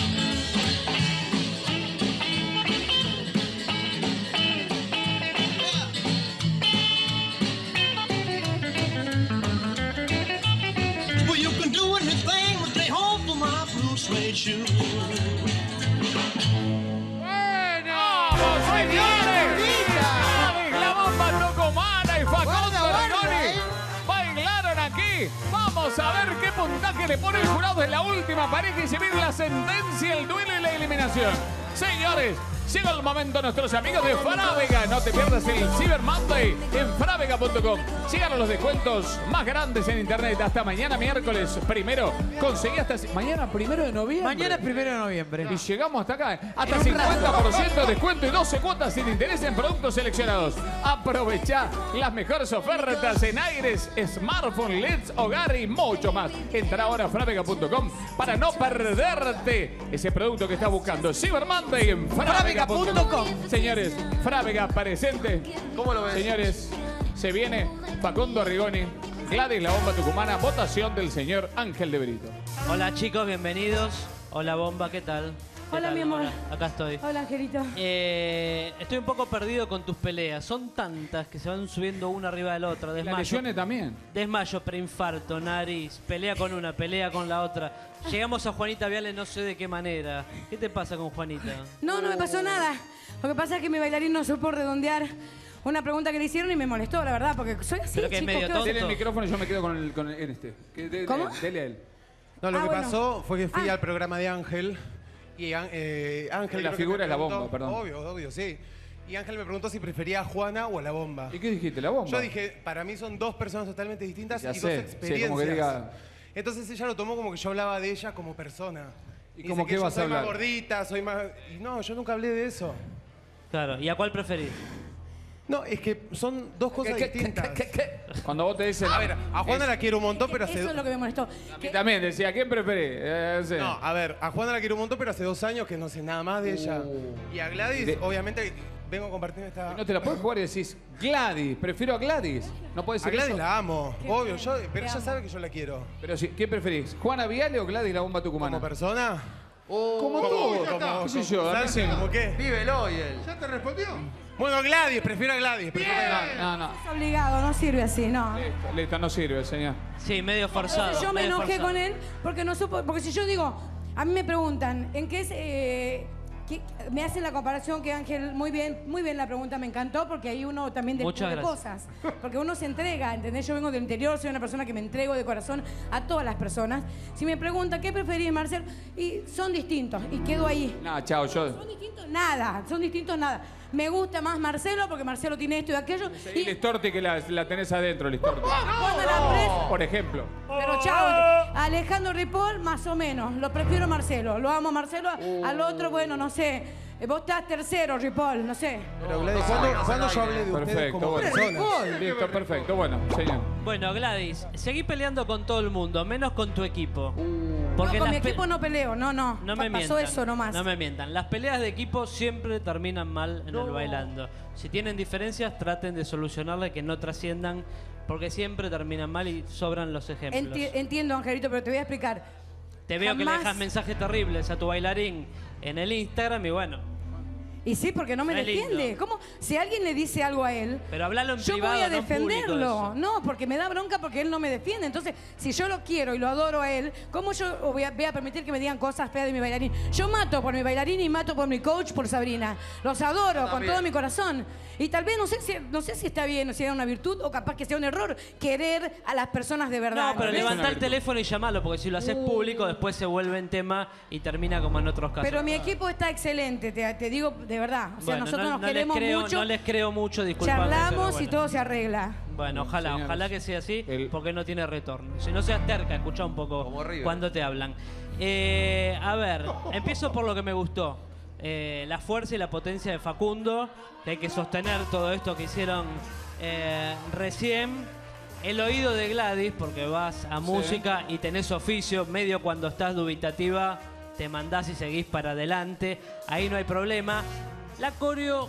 ¡Vamos, señores! La bomba tucumana y Facundo Rigoni bailaron aquí. Vamos a ver qué puntaje le pone el jurado en la última pareja y se viene la sentencia, el duelo y la eliminación. Señores, llega el momento, nuestros amigos de Frávega. No te pierdas el Cyber Monday en Frávega.com. Llegaron los descuentos más grandes en internet. Hasta mañana, miércoles primero. Conseguí hasta mañana, 1 de noviembre. Mañana, 1 de noviembre. Y llegamos hasta acá. Hasta 50% de descuento y 12 cuotas sin interés en productos seleccionados. Aprovecha las mejores ofertas en aires, smartphone, LEDs, hogar y mucho más. Entra ahora a Frávega.com para no perderte ese producto que estás buscando. Cyber Monday en Frávega.com. Señores, Frávega presente. ¿Cómo lo ves? Señores, se viene Facundo Rigoni, Gladys, la bomba tucumana, votación del señor Ángel de Brito. Hola chicos, bienvenidos. Hola bomba, ¿qué tal? ¿Qué Hola, tal? mi amor. Hola, acá estoy. Hola, Angelito. Estoy un poco perdido con tus peleas. Son tantas que se van subiendo una arriba de la otra. Las Desmayo, lesiones también. desmayo, preinfarto, nariz, pelea con una, pelea con la otra. Llegamos a Juanita Viale no sé de qué manera. ¿Qué te pasa con Juanita? No, no me pasó nada. Lo que pasa es que mi bailarín no supo redondear una pregunta que le hicieron y me molestó, la verdad, porque soy así, Pero que es chicos, medio ¿qué tonto. Dele el micrófono y yo me quedo con el este. ¿Cómo? Dele a él. No, lo que bueno. pasó fue que fui al programa de Ángel y Ángel... La creo que figura me es la preguntó- bomba, perdón. Obvio, sí. Y Ángel me preguntó si prefería a Juana o a la bomba. ¿Y qué dijiste? ¿La bomba? Yo dije, para mí son dos personas totalmente distintas Ya y sé, dos sí, experiencias. como que diga- Entonces ella lo tomó como que yo hablaba de ella como persona. ¿Y dice cómo que qué yo vas a soy más hablar? gordita, soy más... Y no, yo nunca hablé de eso. Claro, ¿y a cuál preferís? No, es que son dos cosas distintas. Cuando vos te dicen... A ver, a Juana la quiero un montón, pero hace... Eso es lo que me molestó. A mí también decía, ¿quién preferís? Sí. No, a ver, a Juana la quiero un montón, pero hace 2 años que no sé nada más de ella. Y a Gladys, obviamente, vengo compartiendo esta... No te la puedes jugar y decís, Gladys, prefiero a Gladys. No puede A ser Gladys eso. la amo, obvio, pero Te ella amo. sabe que yo la quiero. Pero sí, ¿quién preferís? ¿Juana Viale o Gladys, la bomba tucumana? ¿Como persona? Como tú. ¿Qué sé yo? A mí sí. ¿Cómo qué? Vívelo y él. ¿Ya te respondió? Bueno, Gladys, prefiero a Gladys. No. Es obligado, no sirve así, no. Listo, no sirve, señor. Sí, medio forzado. Entonces yo me medio enojé forzado. con él porque no supo, porque si yo digo, a mí me preguntan, ¿en qué es me hacen la comparación que Ángel, muy bien la pregunta, me encantó, porque ahí uno también Muchas descubre cosas. Porque uno se entrega, ¿entendés? Yo vengo del interior, soy una persona que me entrego de corazón a todas las personas. Si me preguntan, ¿qué preferís, Marcel? Y son distintos, y quedo ahí. No, chao, yo. Son distintos nada. Me gusta más Marcelo, porque Marcelo tiene esto y aquello. Y Listorti que la tenés adentro, Listorti. Cuando la presa- Por ejemplo. Pero chao, Alejandro Ripoll, más o menos. Lo prefiero a Marcelo. Lo amo a Marcelo. Al otro, bueno, no sé. Vos estás tercero, Ripoll, no sé. Pero Gladys, ¿cuándo yo hablé de ustedes Perfecto, como bueno. personas? Listo, perfecto. Bueno, señor. Bueno, Gladys, seguí peleando con todo el mundo, menos con tu equipo. Porque con mi las pe- equipo no peleo, no. No me Pasó mientan. eso nomás. No me mientan. Las peleas de equipo siempre terminan mal en el bailando. Si tienen diferencias, traten de solucionarlas, que no trasciendan, porque siempre terminan mal y sobran los ejemplos. Entiendo, Angelito, pero te voy a explicar. Te veo que le jamás- dejas mensajes terribles a tu bailarín en el Instagram y bueno. Y sí, porque no me No es defiende. lindo. ¿Cómo? Si alguien le dice algo a él, Pero hablalo en yo privado, voy a no en público defenderlo. eso. No, porque me da bronca porque él no me defiende. Entonces, si yo lo quiero y lo adoro a él, ¿cómo yo voy a permitir que me digan cosas feas de mi bailarín? Yo mato por mi bailarín y mato por mi coach, por Sabrina. Los adoro con También. todo mi corazón. Y tal vez no sé si está bien, si era una virtud o capaz que sea un error querer a las personas de verdad. No, pero ¿entendés? levanta el teléfono y llamalo, porque si lo haces público, después se vuelve en tema y termina como en otros casos. Pero mi equipo está excelente, te digo de verdad. O sea, Bueno, nosotros nos les queremos creo, mucho. no les creo mucho, disculpame. Charlamos pero y todo se arregla. Bueno, ojalá, Señores, ojalá que sea así, porque no tiene retorno. Si no seas terca, escucha un poco cuando te hablan. A ver, empiezo por lo que me gustó. La fuerza y la potencia de Facundo, que hay que sostener todo esto que hicieron recién. El oído de Gladys, porque vas a música y tenés oficio, medio cuando estás dubitativa, te mandás y seguís para adelante. Ahí no hay problema. La coreo,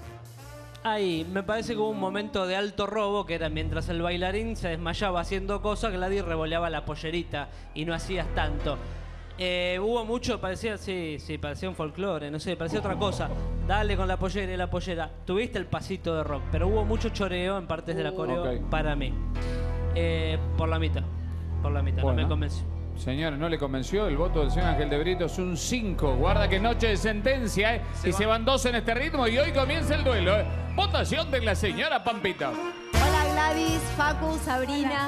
ahí, me parece que hubo un momento de alto robo, que era mientras el bailarín se desmayaba haciendo cosas, Gladys revoleaba la pollerita y no hacías tanto. Hubo mucho, parecía, sí, parecía un folclore, no sé, parecía otra cosa. Dale con la pollera y la pollera. Tuviste el pasito de rock, pero hubo mucho choreo en partes de la coreo Ok. para mí. Por la mitad, no Bueno. me convenció. Señores, ¿no le convenció? El voto del señor Ángel de Brito es un 5. Guarda que noche de sentencia, ¿eh? Se van 2 en este ritmo y hoy comienza el duelo, ¿eh? Votación de la señora Pampita. Hola Gladys, Facu, Sabrina.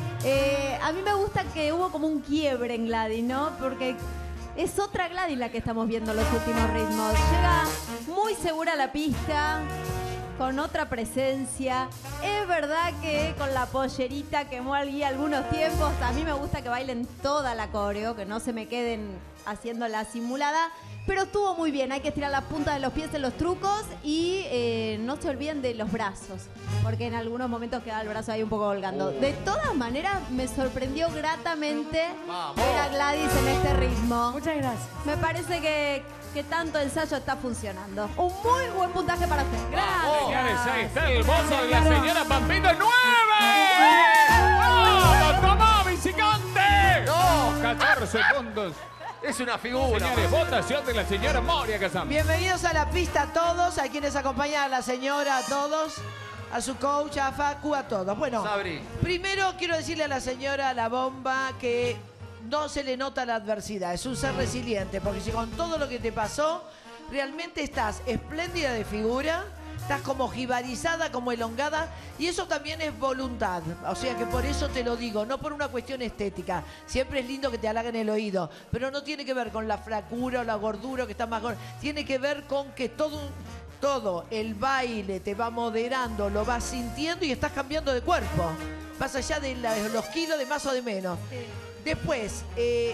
A mí me gusta que hubo como un quiebre en Gladys, ¿no? Porque es otra Gladys la que estamos viendo en los últimos ritmos. Llega muy segura a la pista, con otra presencia. Es verdad que con la pollerita quemó algunos tiempos. A mí me gusta que bailen toda la coreo, que no se me queden haciendo la simulada. Pero estuvo muy bien, hay que estirar la punta de los pies en los trucos y no se olviden de los brazos, porque en algunos momentos queda el brazo ahí un poco colgando. De todas maneras, me sorprendió gratamente ver a Gladys en este ritmo. Muchas gracias. Me parece que tanto ensayo está funcionando. Un muy buen puntaje para usted. Gracias. Señores, ahí está el voto de la señora Pampita. ¡9! ¡Vamos, tomá, visicante! ¡No! 14 puntos. Es una figura. Señores, votación de la señora Moria Kazan. Bienvenidos a la pista a todos, a quienes acompañan a la señora, a todos, a su coach, a Facu, a todos. Bueno, Sabri. primero quiero decirle a la señora La Bomba que no se le nota la adversidad, es un ser resiliente, porque si con todo lo que te pasó, realmente estás espléndida de figura, estás como jibarizada, como elongada, y eso también es voluntad. O sea que por eso te lo digo, no por una cuestión estética. Siempre es lindo que te halaguen el oído, pero no tiene que ver con la flacura o la gordura, que está más gorda. Tiene que ver con que todo el baile te va moderando, lo vas sintiendo y estás cambiando de cuerpo. Vas allá de los kilos de más o de menos. Después,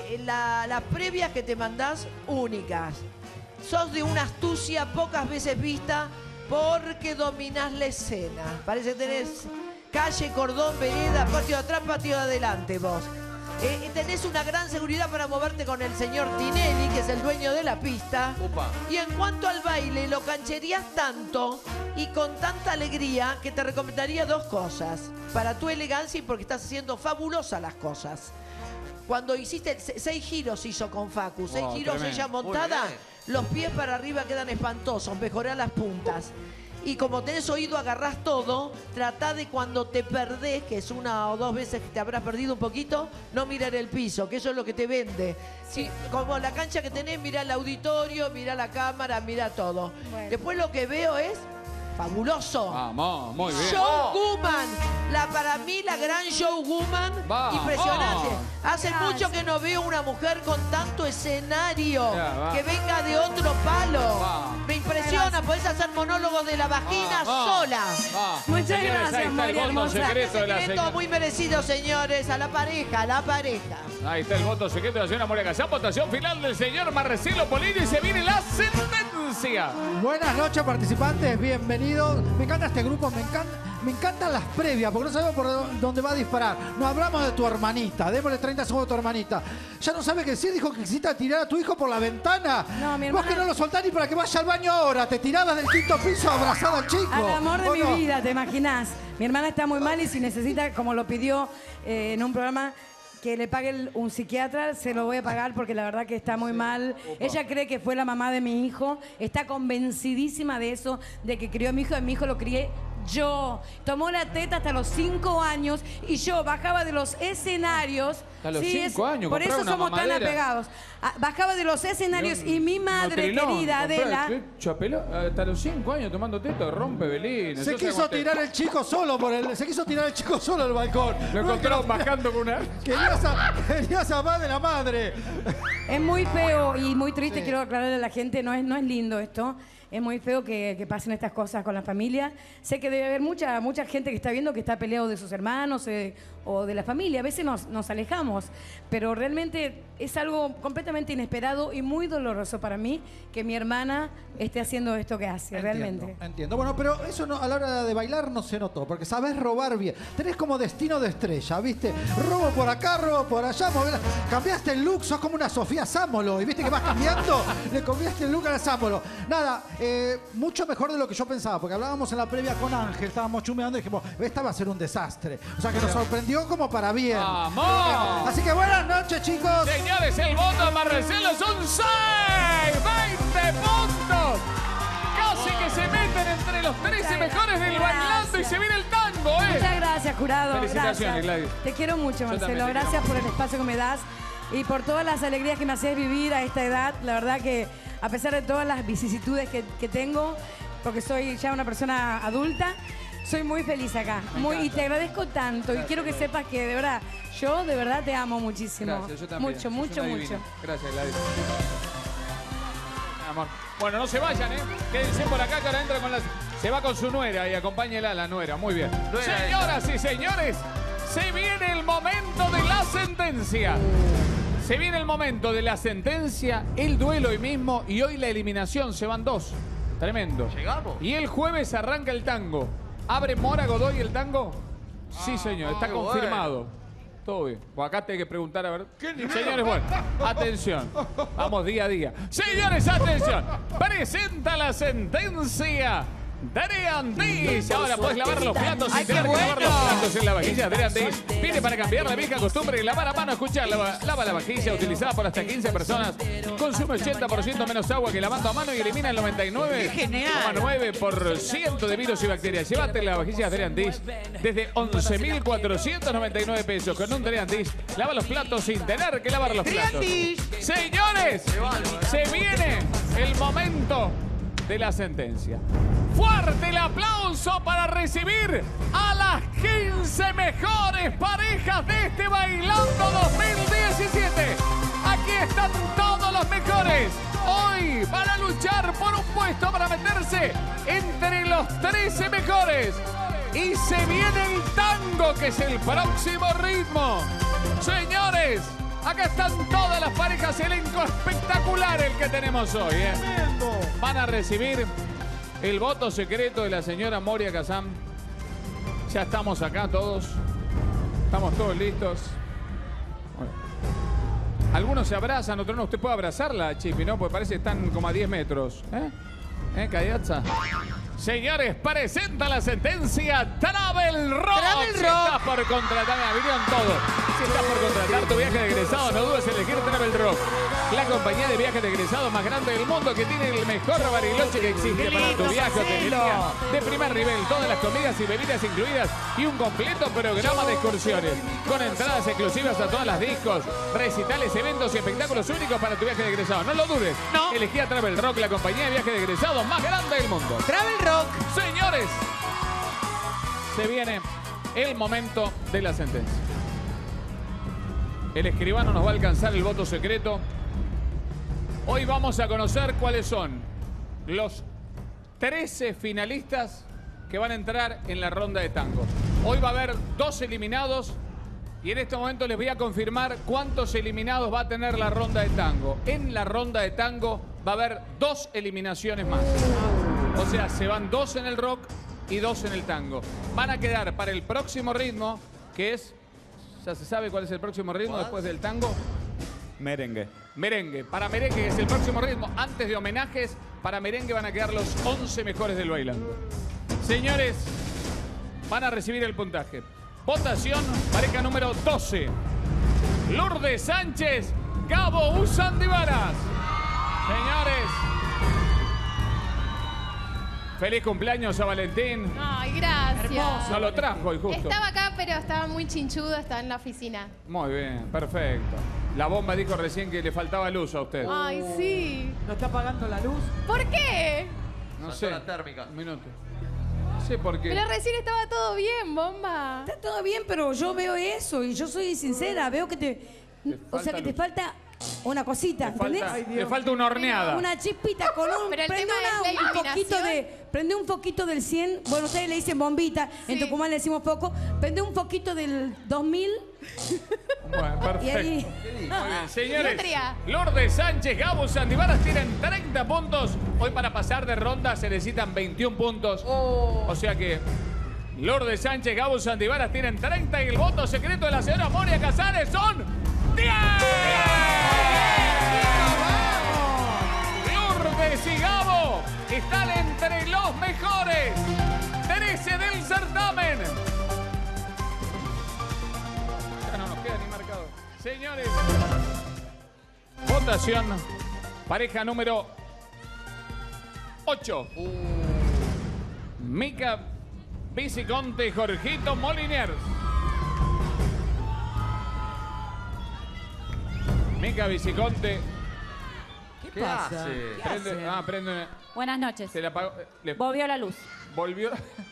las previas que te mandás, únicas. Sos de una astucia pocas veces vista, porque dominás la escena. Parece que tenés calle, cordón, vereda, patio de atrás, patio de adelante vos. Tenés una gran seguridad para moverte con el señor Tinelli, que es el dueño de la pista. Upa. Y en cuanto al baile, lo cancherías tanto y con tanta alegría que te recomendaría 2 cosas. Para tu elegancia y porque estás haciendo fabulosas las cosas. Cuando hiciste 6 giros hizo con Facu, 6 Wow, giros tremendo. ella montada, Muy bien. los pies para arriba quedan espantosos, mejorá las puntas. Y como tenés oído, agarrás todo, tratá de cuando te perdés, que es 1 o 2 veces que te habrás perdido un poquito, no mirar el piso, que eso es lo que te vende. Sí, como la cancha que tenés, mirá el auditorio, mirá la cámara, mirá todo. Bueno. Después lo que veo es fabuloso. Vamos, muy bien. Showwoman, para mí la gran showwoman, Vamos. impresionante. Hace Gracias. mucho que no veo una mujer con tanto escenario, Ya, va. que venga de otro palo. Va. Me impresiona, podés hacer monólogos de la vagina sola. Muchas Señores, gracias, ahí está el Moria voto hermosa. secreto de la Secreto señora. muy merecido, señores, a la pareja, a la pareja. Ahí está el voto secreto de la señora Moria Kazan. Votación final del señor Marcelo Polini. Se viene la sentencia. sentencia. Buenas noches, participantes, bienvenidos. Me encanta este grupo, me encantan las previas, porque no sabemos por dónde va a disparar. No hablamos de tu hermanita, démosle 30 segundos a tu hermanita. Ya no sabe qué decir, dijo que quisiste tirar a tu hijo por la ventana. No, mi Vos hermana... que no lo soltás ni para que vaya al baño ahora, te tirabas del quinto piso abrazado al chico. Al amor de ¿o mi no? vida, ¿te imaginás? Mi hermana está muy mal y si necesita, como lo pidió en un programa, que le pague un psiquiatra, se lo voy a pagar porque la verdad que está muy mal. Ella cree que fue la mamá de mi hijo, está convencidísima de eso, de que crió a mi hijo lo crié yo. Tomó la teta hasta los 5 años y yo bajaba de los escenarios. Hasta los 5 años, por eso compraba una somos tan mamadera. apegados. Bajaba de los escenarios y mi madre querida, Adela... Hasta los 5 años tomando teto, rompe Belín. Se quiso tirar el chico solo se quiso tirar el chico solo al balcón. Lo encontraron bajando con una... Querías a más de la madre. Es muy feo y muy triste, quiero aclararle a la gente, no es lindo esto. Es muy feo que pasen estas cosas con la familia. Sé que debe haber mucha gente que está viendo que está peleado de sus hermanos o de la familia. A veces nos alejamos, pero realmente es algo completamente inesperado y muy doloroso para mí que mi hermana esté haciendo esto que hace, realmente. Entiendo. Bueno, pero eso no, a la hora de bailar no se notó, porque sabés robar bien. Tenés como destino de estrella, ¿viste? Robo por acá, robo por allá. Cambiaste el look, sos como una Sofía Sámolo. Y viste que vas cambiando, le cambiaste el look a la Sámolo. Nada, mucho mejor de lo que yo pensaba, porque hablábamos en la previa con Ángel, estábamos chumeando y dijimos, esta va a ser un desastre. O sea que nos sorprendió como para bien. ¡Vamos! Así que buenas noches, chicos. Señores, el voto de Marcelo son 6, 20 puntos. Casi que se meten entre los 13 mejores del bailando y se viene el tango, ¿eh? Muchas gracias, jurado. Felicitaciones, Gracias. Gladys. Te quiero mucho, Yo Marcelo. también te Gracias por el espacio que me das y por todas las alegrías que me haces vivir a esta edad. La verdad que a pesar de todas las vicisitudes que tengo, porque soy ya una persona adulta, soy muy feliz acá. Y te agradezco tanto y quiero que sepas que de verdad, yo de verdad te amo muchísimo. Gracias, yo también. Mucho, mucho, Sos una mucho. divina. Gracias, Gladys. Amor. Bueno, no se vayan, ¿eh? Quédense por acá que ahora entra con las... Se va con su nuera y acompáñela a la nuera. Muy bien. Señoras y señores, se viene el momento de la sentencia. Se viene el momento de la sentencia, el duelo hoy mismo y hoy la eliminación. Se van 2. Tremendo. Llegamos. Y el jueves arranca el tango. ¿Abre Mora Godoy el tango? Sí, señor. Está confirmado. Todo bien. Pues acá te hay que preguntar a ver. Señores, bueno, atención. Vamos día a día. Señores, atención. Presenta la sentencia. Adrián Diz. Ahora puedes lavar los platos sin tener que lavar los platos en la vajilla. Adrián Diz viene para cambiar la vieja costumbre de lavar a mano. Escucha, lava la vajilla utilizada por hasta 15 personas. Consume 80% menos agua que lavando a mano y elimina el 99,9% de virus y bacterias. Llévate la vajilla Adrián Diz desde 11.499 pesos. Con un Adrián Diz lava los platos sin tener que lavar los platos. Señores, se viene el momento de la sentencia. Fuerte el aplauso para recibir a las 15 mejores parejas de este Bailando 2017. Aquí están todos los mejores. Hoy van a luchar por un puesto para meterse entre los 13 mejores. Y se viene el tango, que es el próximo ritmo. Señores, acá están todas las parejas, elenco espectacular el que tenemos hoy. Van a recibir el voto secreto de la señora Moria Kazan. Ya estamos acá todos. Estamos todos listos. Bueno. Algunos se abrazan, otros no. Usted puede abrazarla, Chipi, ¿no? Porque parece que están como a 10 metros. Cadiazza. Señores, presenta la sentencia Travel Rock. Si estás por contratar, vieron todo. Si estás por contratar tu viaje de egresado, no dudes en elegir Travel Rock. La compañía de viajes de egresado más grande del mundo, que tiene el mejor bariloche que existe para tu viaje. Hotelería de primer nivel, todas las comidas y bebidas incluidas y un completo programa de excursiones con entradas exclusivas a todas las discos, recitales, eventos y espectáculos únicos para tu viaje de egresado. No lo dudes. Elegí a Travel Rock, la compañía de viajes de egresado más grande del mundo. Travel Rock. Señores, se viene el momento de la sentencia. El escribano nos va a alcanzar el voto secreto. Hoy vamos a conocer cuáles son los 13 finalistas que van a entrar en la ronda de tango. Hoy va a haber 2 eliminados y en este momento les voy a confirmar cuántos eliminados va a tener la ronda de tango. En la ronda de tango va a haber 2 eliminaciones más. O sea, se van 2 en el rock y 2 en el tango. Van a quedar para el próximo ritmo, que es... ¿Ya se sabe cuál es el próximo ritmo después del tango? Merengue. Merengue. Para merengue, que es el próximo ritmo, antes de homenajes, para merengue van a quedar los 11 mejores del bailando. Señores, van a recibir el puntaje. Votación, pareja número 12. Lourdes Sánchez, Gabo Usandivaras. Señores, feliz cumpleaños a Valentín. Ay, gracias. No lo trajo hoy justo. Estaba acá, pero estaba muy chinchudo, estaba en la oficina. Muy bien, perfecto. La bomba dijo recién que le faltaba luz a usted. Ay, sí. ¿No está apagando la luz? ¿Por qué? No sé. La térmica. Un minuto. No sé por qué. Pero recién estaba todo bien, bomba. Está todo bien, pero yo veo eso y yo soy sincera. Veo que o sea, que te falta una cosita, ¿entendés? Le falta una horneada. Una chispita con un... Pero el prende tema es la un poquito iluminación. prende un poquito del 100. Bueno, ustedes le dicen bombita. En Tucumán le decimos poco. Prende un poquito del 2000. Bueno, perfecto. Y ahí... Muy bien, señores. Nutria. Lourdes Sánchez, Gabo Sandivaras tienen 30 puntos. Hoy para pasar de ronda se necesitan 21 puntos. O sea que Lourdes Sánchez, Gabo Sandivaras tienen 30 y el voto secreto de la señora Moria Casares son 10. Lourdes y Gabo están entre los mejores 13 del certamen. Ya no nos queda ni marcado. Señores, votación, pareja número 8. Mica Viciconte y Jorgito Moliniers. Mica Viciconte. ¿Qué hace? Prende. Buenas noches. Se le apagó. Volvió la luz. Volvió.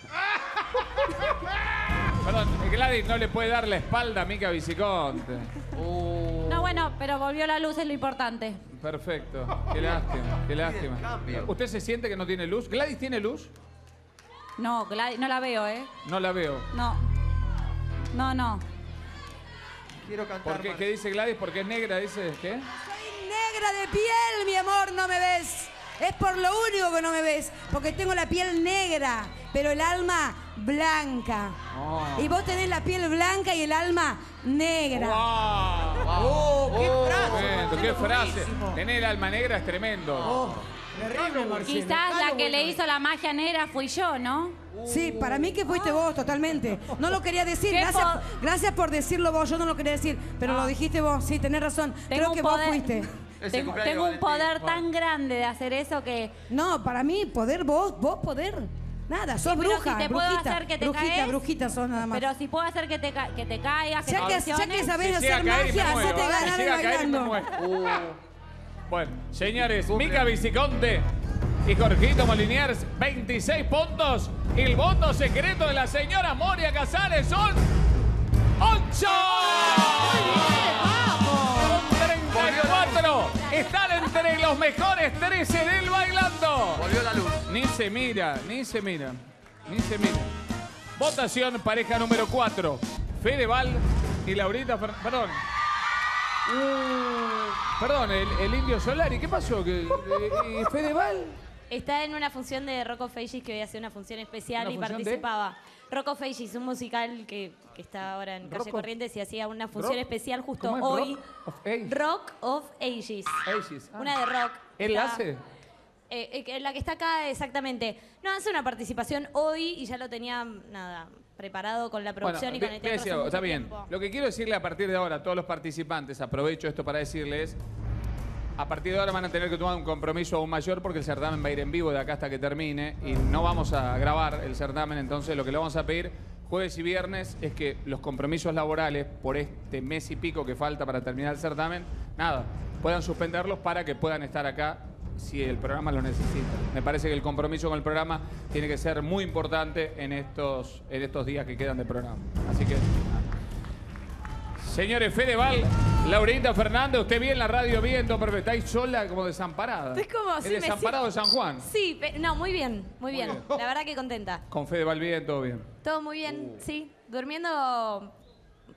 Perdón, Gladys no le puede dar la espalda a Mica Viciconte. No, bueno, pero volvió la luz, es lo importante. Perfecto. Qué lástima, qué lástima. ¿Usted se siente que no tiene luz? ¿Gladys tiene luz? No, Gladys, no la veo, ¿eh? No la veo. No. No. Quiero cantar. ¿Por qué? ¿Qué dice Gladys? Porque es negra, dice. ¿Qué? Negra de piel, mi amor, no me ves. Es por lo único que no me ves. Porque tengo la piel negra, pero el alma blanca. Oh. Y vos tenés la piel blanca y el alma negra. ¡Wow! ¡Qué Tremendo, qué frase. Tener el alma negra es tremendo. Terrible, Marcelo. Quizás la que le hizo la magia negra fui yo, ¿no? Sí, para mí que fuiste vos, totalmente. No lo quería decir. ¿Qué Gracias por decirlo vos. Yo no lo quería decir, pero lo dijiste vos. Sí, tenés razón. Creo que vos fuiste. Tengo un poder tan grande de hacer eso que... No, para mí, poder vos poder. Nada, sos Sí, pero bruja, si te puedo brujita, hacer que te brujita, caes, brujita sos nada más. Pero si puedo hacer que te caigas, que Ya te que sabés Si hacer llega a caer y me magia, muero. hacete Si ganar llega a caer y me bailando. muero. Bueno, señores, Mica Viciconte y Jorgito Moliniers, 26 puntos. Y el voto secreto de la señora Moria Casares son 8. Con 34. Están entre los mejores 13 del bailando. Volvió la luz. Ni se mira. Votación, pareja número 4. Fedeval y Laurita Fernández. Perdón. Perdón, el Indio Solari. ¿Qué pasó? ¿Fedeval? Está en una función de Rocco Feijis que voy a hacer una función especial y participaba. Rocco Feijis, un musical que está ahora en Calle Corrientes y hacía una función especial justo hoy. Rock of Ages. Una de rock. ¿Él la hace? La que está acá, exactamente. No, hace una participación hoy y ya lo tenía, preparado con la producción y con el teatro. hace mucho Está bien. tiempo. Lo que quiero decirle a partir de ahora a todos los participantes, aprovecho esto para decirles, a partir de ahora van a tener que tomar un compromiso aún mayor porque el certamen va a ir en vivo de acá hasta que termine y no vamos a grabar el certamen, entonces lo que le vamos a pedir jueves y viernes es que los compromisos laborales por este mes y pico que falta para terminar el certamen, puedan suspenderlos para que puedan estar acá si el programa lo necesita. Me parece que el compromiso con el programa tiene que ser muy importante en estos días que quedan de programa. Así que, señores, Fedeval, Laurita Fernández, usted vi en la radio viendo, pero estáis sola como desamparada. Es como ¿El desamparado de San Juan? Sí, muy bien. La verdad que contenta. Con Fedeval bien, todo bien. Todo muy bien, sí. Durmiendo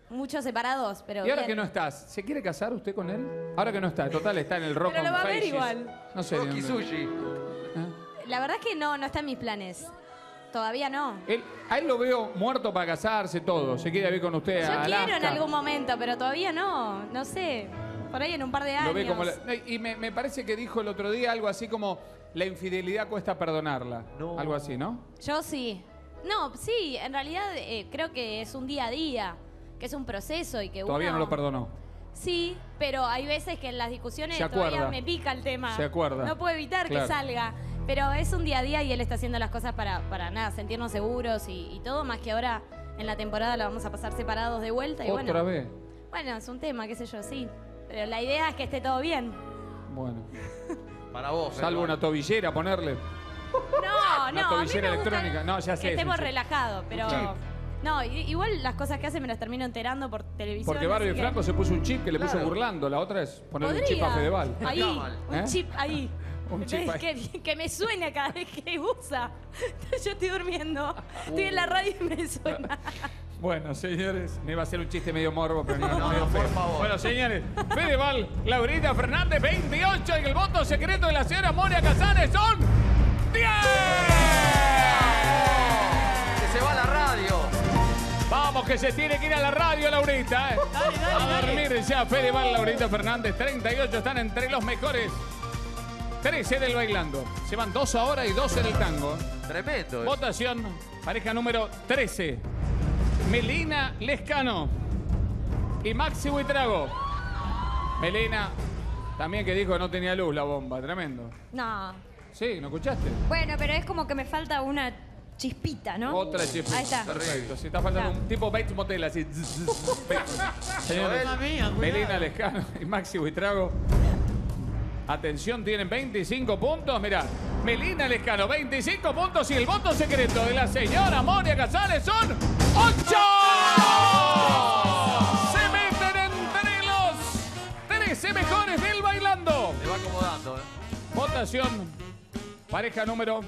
muchos separados, pero ¿Y ahora bien. que no estás? ¿Se quiere casar usted con él? Ahora que no está, total, está en el Rock Pero lo on va a ver Faces. igual. No sé. Rocky Sushi. La verdad es que no está en mis planes. Todavía no. A él lo veo muerto para casarse, todo. Se quiere ir con usted Yo a quiero en Alaska. algún momento, pero todavía no. No sé. Por ahí en un par de años. Lo ve como y me parece que dijo el otro día algo así como la infidelidad cuesta perdonarla. Algo así, ¿no? Yo sí. No, sí, en realidad creo que es un día a día, que es un proceso y que Todavía uno... no lo perdonó. Sí, pero hay veces que en las discusiones Se acuerda. todavía me pica el tema. Se acuerda. No puedo evitar Claro. que salga. Pero es un día a día y él está haciendo las cosas para nada, sentirnos seguros y todo, más que ahora en la temporada la vamos a pasar separados de vuelta. Y ¿Otra bueno, vez? Bueno, es un tema, qué sé yo, sí. Pero la idea es que esté todo bien. Bueno. Para vos. Salvo una tobillera, ponerle. No, Una no, a mí tobillera me gusta electrónica. No, ya sé. que estemos sí, sí. relajados, pero... Un chip. No, igual las cosas que hace me las termino enterando por televisión. Porque Barbie así que- Franco se puso un chip que le puso Claro. burlando. La otra es ponerle un Podría. chip a Fedeval. Ahí, un ¿Eh? chip ahí. Un chip ahí. Que me suene cada vez que usa. Yo estoy durmiendo. Estoy en la radio y me suena. Bueno, señores, me iba a hacer un chiste medio morbo, pero no, No, medio por feo. favor. Bueno, señores, Fedeval, Laurita Fernández, 28, y el voto secreto de la señora Moria Casanes son 10. Que se va a la radio. Vamos, que se tiene que ir a la radio, Laurita. A dormir ya, Fedeval, Laurita Fernández, 38, están entre los mejores 13 del bailando. Se van 2 ahora y 2 en el tango. Tremendo. Votación, pareja número 13. Melina Lescano y Maxi Buitrago. Melina, también que dijo que no tenía luz la bomba, tremendo. No. Sí, ¿no escuchaste? Bueno, pero es como que me falta una chispita, ¿no? Otra chispita. Ahí está. Perfecto. Si está faltando un tipo Bates Motel, así. Señores, Melina Lescano y Maxi Buitrago. Atención, tienen 25 puntos. Mirá, Melina Lescano, 25 puntos y el voto secreto de la señora Moria Casares son 8. Se meten entre los 13 mejores del bailando. Se va acomodando, Votación, pareja número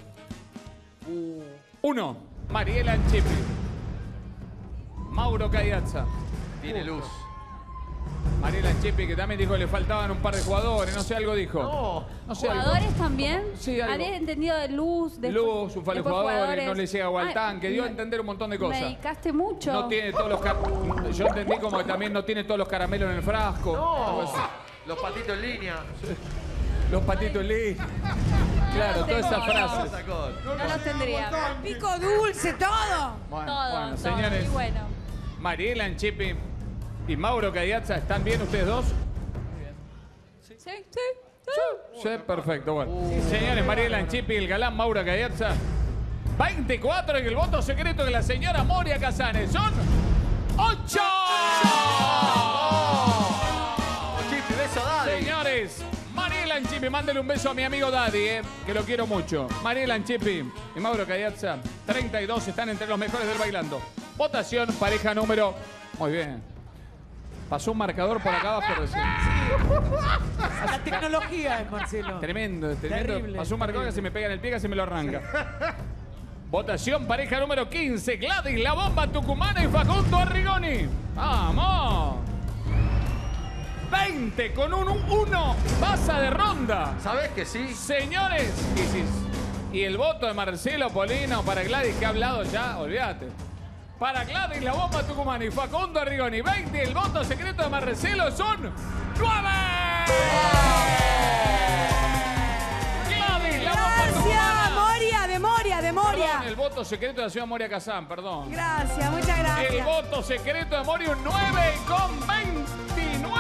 1. Mariela Anchipi. Mauro Caiazza. Tiene luz. Mariela Anchipi, que también dijo que le faltaban un par de jugadores, no sé, algo dijo. No sé, algo. ¿Jugadores también? Sí, algo. Habías entendido de luz, de Luz, un par de después jugadores, no le llega agua al Ay, tanque, dio a entender un montón de Me cosas. dedicaste mucho. No tiene todos los yo entendí como que también no tiene todos los caramelos en el frasco. Algo así. Los patitos en línea. Los patitos Lee. Claro, todas esas frases. No los tendría. Pico dulce, todo. Bueno, Todo, bueno, todo. señores. Y bueno. Mariela Anchipi y Mauro Caiazza, ¿están bien ustedes dos? Sí, sí. Sí, perfecto, bueno. Señores, Mariela Anchipi y el galán Mauro Caiazza, 24 y el voto secreto de la señora Moria Casanes son 8. Chipi, beso, Daddy. Señores, Mariela Anchipi, mándele un beso a mi amigo Daddy, que lo quiero mucho. Mariela Anchipi y Mauro Caiazza, 32, están entre los mejores del bailando. Votación, pareja número... Muy bien. Pasó un marcador por acá abajo recién. La tecnología, Marcelo. Tremendo, tremendo. Terrible, Pasó un marcador que se me pega en el pie, que se me lo arranca. Votación, pareja número 15, Gladys La Bomba Tucumana y Facundo Arrigoni. ¡Vamos! 20 con un 1, pasa de ronda. ¿Sabés que sí? Señores, y el voto de Marcelo Polino para Gladys, que ha hablado ya, olvídate. Para Gladys La Bomba Tucumana y Facundo Arrigoni, 20, el voto secreto de Marcelo son 9. Gladys La Bomba Gracias, Moria, de Moria. Perdón, el voto secreto de la ciudad Moria Kazán, perdón. Gracias, muchas gracias. El voto secreto de Moria, un 9 con 29.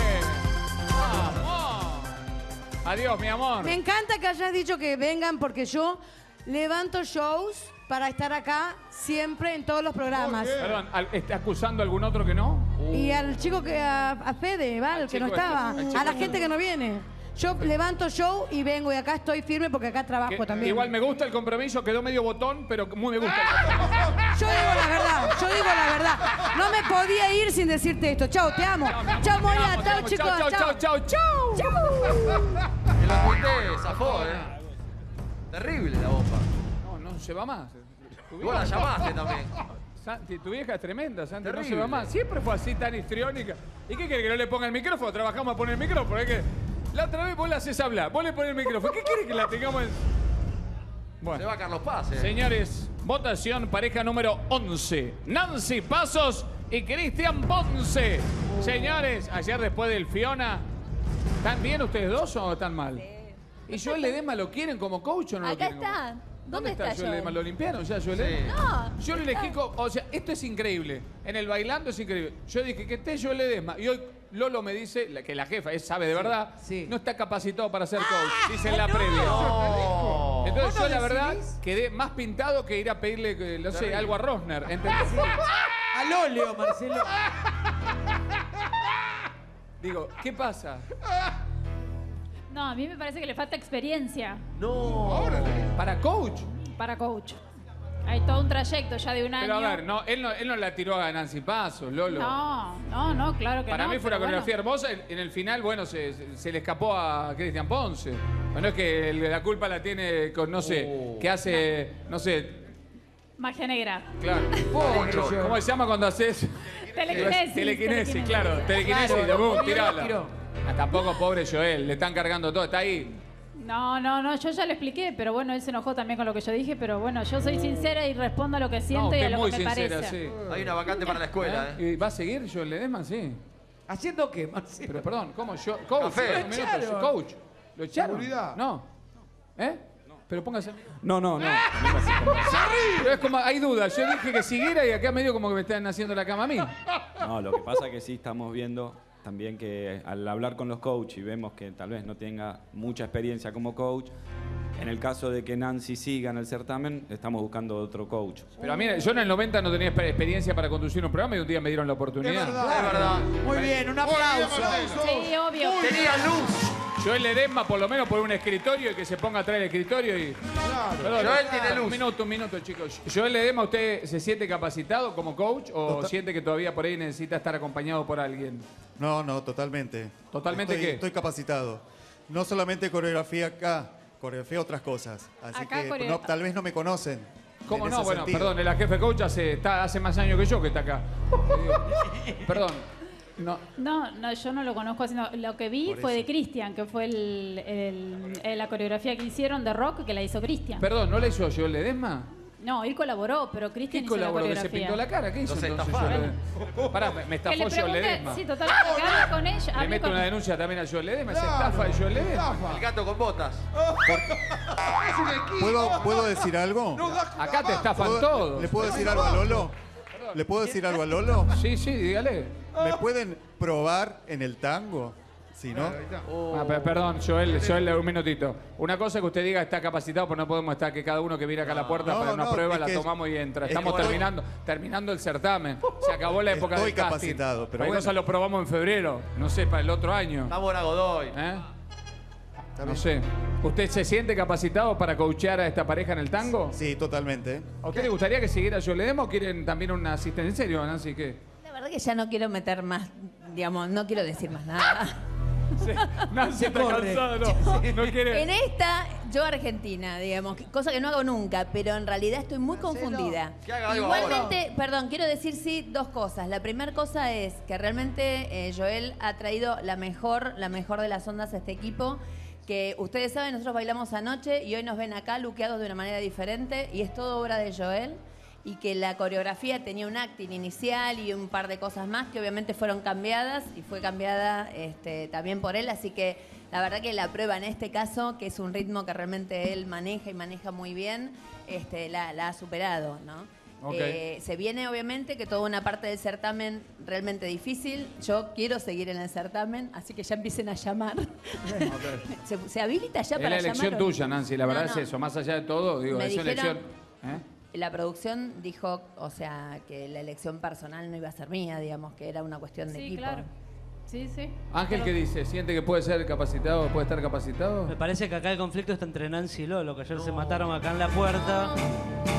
Vamos. Adiós, mi amor. Me encanta que hayas dicho que vengan porque yo levanto shows para estar acá siempre en todos los programas. Perdón, ¿está acusando a algún otro que no? Y al chico que a Fede, Val, que no chico estaba, este, al chico a la este. gente que no viene. Yo levanto show y vengo y acá estoy firme porque acá trabajo Que también. igual me gusta el compromiso, quedó medio botón, pero muy me gusta. Yo digo la verdad, yo digo la verdad. No me podía ir sin decirte esto. Chau, te amo. Chau, Moria. Chau, chicos. Chau. Que lo tuiteé, zafó, Terrible la bomba. No se va más. Vos la llamaste también. Santi, tu vieja es tremenda, Santi, no se Terrible. va más. Siempre fue así, tan histriónica. ¿Y qué quiere que no le ponga el micrófono? Trabajamos a poner el micrófono. Es que la otra vez vos la haces hablar, vos le pones el micrófono. ¿Qué quiere que la tengamos en...? Bueno. Se va Carlos Paz, Señores, votación pareja número 11. Nancy Pasos y Cristian Ponce. Señores, ayer después del Fiona, ¿están bien ustedes dos o están mal? ¿Y Joel Ledesma lo quieren como coach o no lo Acá quieren? está. ¿Dónde está Joel Ledesma? Joel? ¿Lo limpiaron ya, Joel Ledesma? No. Yo lo elegí, o sea, esto es increíble. En el bailando es increíble. Yo dije que esté Joel Ledesma y hoy Lolo me dice que la jefa sabe de verdad, no está capacitado para ser coach, dice en la previa. No. Entonces ¿Vos no yo la verdad decidís? quedé más pintado que ir a pedirle, no sé, algo a Rosner, ¿entendés? Al óleo, Marcelo. Digo, ¿qué pasa? No, a mí me parece que le falta experiencia No. ¿Para coach? para coach. Hay todo un trayecto ya de un año. Pero a ver, no, él no la tiró a Nancy Pasos, Lolo. No, claro que no. Para mí fue una pero coreografía hermosa. En el final, bueno, se le escapó a Cristian Ponce. Pero no es que la culpa la tiene con, no sé, que hace, no sé, Magia negra. claro. ¿Cómo se llama cuando haces? Telequinesis. Telequinesis, claro. Telequinesis, Claro, de boom, lo tirala. tiró. Tampoco pobre Joel, le están cargando todo, está ahí. No, yo ya le expliqué, pero bueno, él se enojó también con lo que yo dije, pero bueno, yo soy sincera y respondo a lo que siento y usted a lo muy que me sincera, parece. sí. Hay una vacante para la escuela, ¿eh? ¿Y va a seguir Joel Ledesma? Sí. ¿Haciendo qué, Marcelo? Pero perdón, ¿cómo? Coach, Café. un minuto, Lo echaron. coach. ¿Lo echaron? Seguridad. No. ¿Eh? Pero póngase. No. Pero es como, hay dudas. Yo dije que siguiera y acá medio como que me están haciendo la cama a mí. No, lo que pasa es que sí estamos viendo también que al hablar con los coaches y vemos que tal vez no tenga mucha experiencia como coach, en el caso de que Nancy siga en el certamen, estamos buscando otro coach. Pero a mí, yo en el 90 no tenía experiencia para conducir un programa y un día me dieron la oportunidad. Es verdad. Muy bien, un aplauso. Sí, obvio. Tenía luz. Joel Ledesma, por lo menos por un escritorio y que se ponga atrás del escritorio y... Perdón, Joel tiene luz. Un minuto, chicos. Joel Ledesma, ¿usted se siente capacitado como coach o siente que todavía por ahí necesita estar acompañado por alguien? No, totalmente. ¿Totalmente qué? Estoy capacitado. No solamente coreografía acá, coreografía otras cosas. Así Acá que coreo- tal vez no me conocen. ¿Cómo en no? ese Bueno, sentido. perdón, la jefe coach hace más años que yo que está acá. Perdón. No. No, yo no lo conozco haciendo. Lo que vi Por fue eso. de Cristian, que fue la coreografía que hicieron de rock que la hizo Cristian. Perdón, ¿no le hizo Joel Ledesma? No, él colaboró, pero ¿Qué Cristian hizo la colaboró? ¿Que se coreografía. pintó la cara? ¿Qué hizo Los entonces estafaron. Joel Ledesma? Pará, me Que estafó le Joel pregunté, Ledesma. sí, total, que hable con ella. Le hable meto con- una denuncia también a Joel Ledesma. ¿Se Claro. estafa de Joel Ledesma? El gato con botas. ¿Puedo decir algo? Acá te estafan todos. ¿Le puedo decir algo a Lolo? ¿Le puedo decir algo a Lolo? Sí, dígale. ¿Me pueden probar en el tango? Si no. Perdón, Joel, un minutito. Una cosa es que usted diga está capacitado, pero no podemos estar que cada uno que viene acá a la puerta No, para una no, prueba es la que tomamos y entra. es Estamos que estoy- terminando el certamen. Se acabó la época Estoy del casting. capacitado, pero Cualquier bueno. cosa lo probamos en febrero, no sé, para el otro año. Estamos en Godoy. No sé. ¿Usted se siente capacitado para coachear a esta pareja en el tango? Sí, totalmente. ¿A usted le gustaría que siguiera Joel Ledesma o quieren también una asistencia? ¿En serio, Nancy? ¿Qué? La verdad que ya no quiero meter más, digamos, no quiero decir más nada. Nancy está corre. cansada, no quiere. En esta, yo Argentina, digamos, cosa que no hago nunca, pero en realidad estoy muy confundida. que haga algo Igualmente, perdón, quiero decir sí dos cosas. La primera cosa es que realmente Joel ha traído la mejor de las ondas a este equipo. Que ustedes saben, nosotros bailamos anoche y hoy nos ven acá luqueados de una manera diferente y es todo obra de Joel. Y que la coreografía tenía un acting inicial y un par de cosas más que obviamente fueron cambiadas y fue cambiada también por él. Así que la verdad que la prueba en este caso, que es un ritmo que realmente él maneja y maneja muy bien, la ha superado, ¿no? Ok. Se viene obviamente que toda una parte del certamen realmente difícil. Yo quiero seguir en el certamen, así que ya empiecen a llamar. ¿Se habilita ya Es para la elección llamar? tuya, Nancy, la verdad No, no. es eso. Más allá de todo, digo, Me es una dijeron- elección. ¿Eh? La producción dijo, o sea, que la elección personal no iba a ser mía, digamos, que era una cuestión de Sí, equipo. claro. Sí. Ángel, ¿qué dice? ¿Siente que puede ser capacitado, puede estar capacitado? Me parece que acá el conflicto está entre Nancy y Lolo, que ayer se mataron acá en la puerta. No, con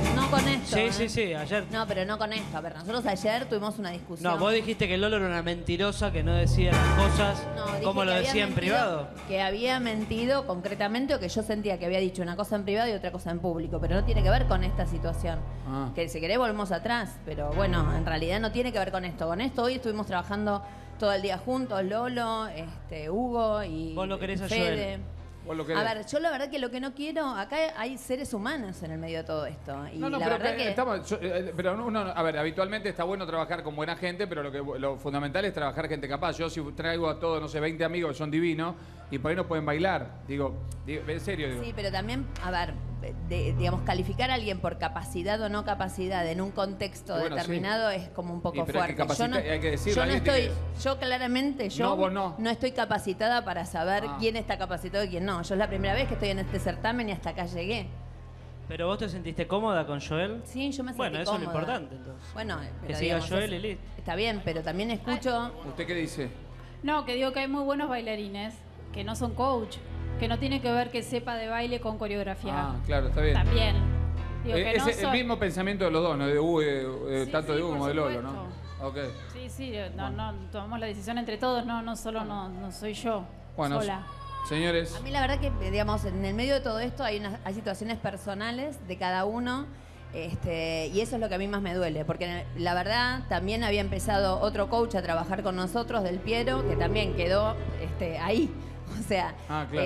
esto. Sí, ayer. No, pero no con esto. A ver, nosotros ayer tuvimos una discusión. No, vos dijiste que Lolo era una mentirosa, que no decía las cosas Dije como lo que decía había en mentido, privado. Que había mentido concretamente o que yo sentía que había dicho una cosa en privado y otra cosa en público, pero no tiene que ver con esta situación. Ah. Que si querés volvemos atrás, pero bueno, en realidad no tiene que ver con esto. Con esto hoy estuvimos trabajando todo el día juntos, Lolo, Hugo y Vos lo querés a Fede. Joel. Vos lo querés. A ver, yo la verdad que lo que no quiero, acá hay seres humanos en el medio de todo esto. Y No, la pero, verdad que... pero uno, a ver, habitualmente está bueno trabajar con buena gente, pero lo fundamental es trabajar gente capaz. Yo si traigo a todos, no sé, 20 amigos que son divinos y por ahí no pueden bailar. Digo en serio. Digo. Sí, pero también, a ver, digamos, calificar a alguien por capacidad o no capacidad en un contexto Bueno, determinado es como un poco pero hay que fuerte. hay que decirlo, yo no alguien tiene estoy, yo claramente, No, vos no. no estoy capacitada para saber Ah. quién está capacitado y quién no. Yo es la primera vez que estoy en este certamen y hasta acá llegué. ¿Pero vos te sentiste cómoda con Joel? Sí, yo me sentí Bueno, eso es lo cómoda. importante, entonces. Bueno, Que pero siga digamos, Joel y listo. está bien, pero también escucho... ¿Usted qué dice? No, que digo que hay muy buenos bailarines, que no son coach, que no tiene que ver que sepa de baile con coreografía. Ah, claro, está bien. También. Digo que Es no el son- mismo pensamiento de los dos, ¿no? De Hugo, tanto de Hugo por como de Lolo, supuesto. ¿no? Ok. Sí, no, tomamos la decisión entre todos, no solo no soy yo Bueno, sola. señores. A mí la verdad que, digamos, en el medio de todo esto hay situaciones personales de cada uno y eso es lo que a mí más me duele, porque la verdad también había empezado otro coach a trabajar con nosotros, Del Piero, que también quedó ahí. O sea, claro.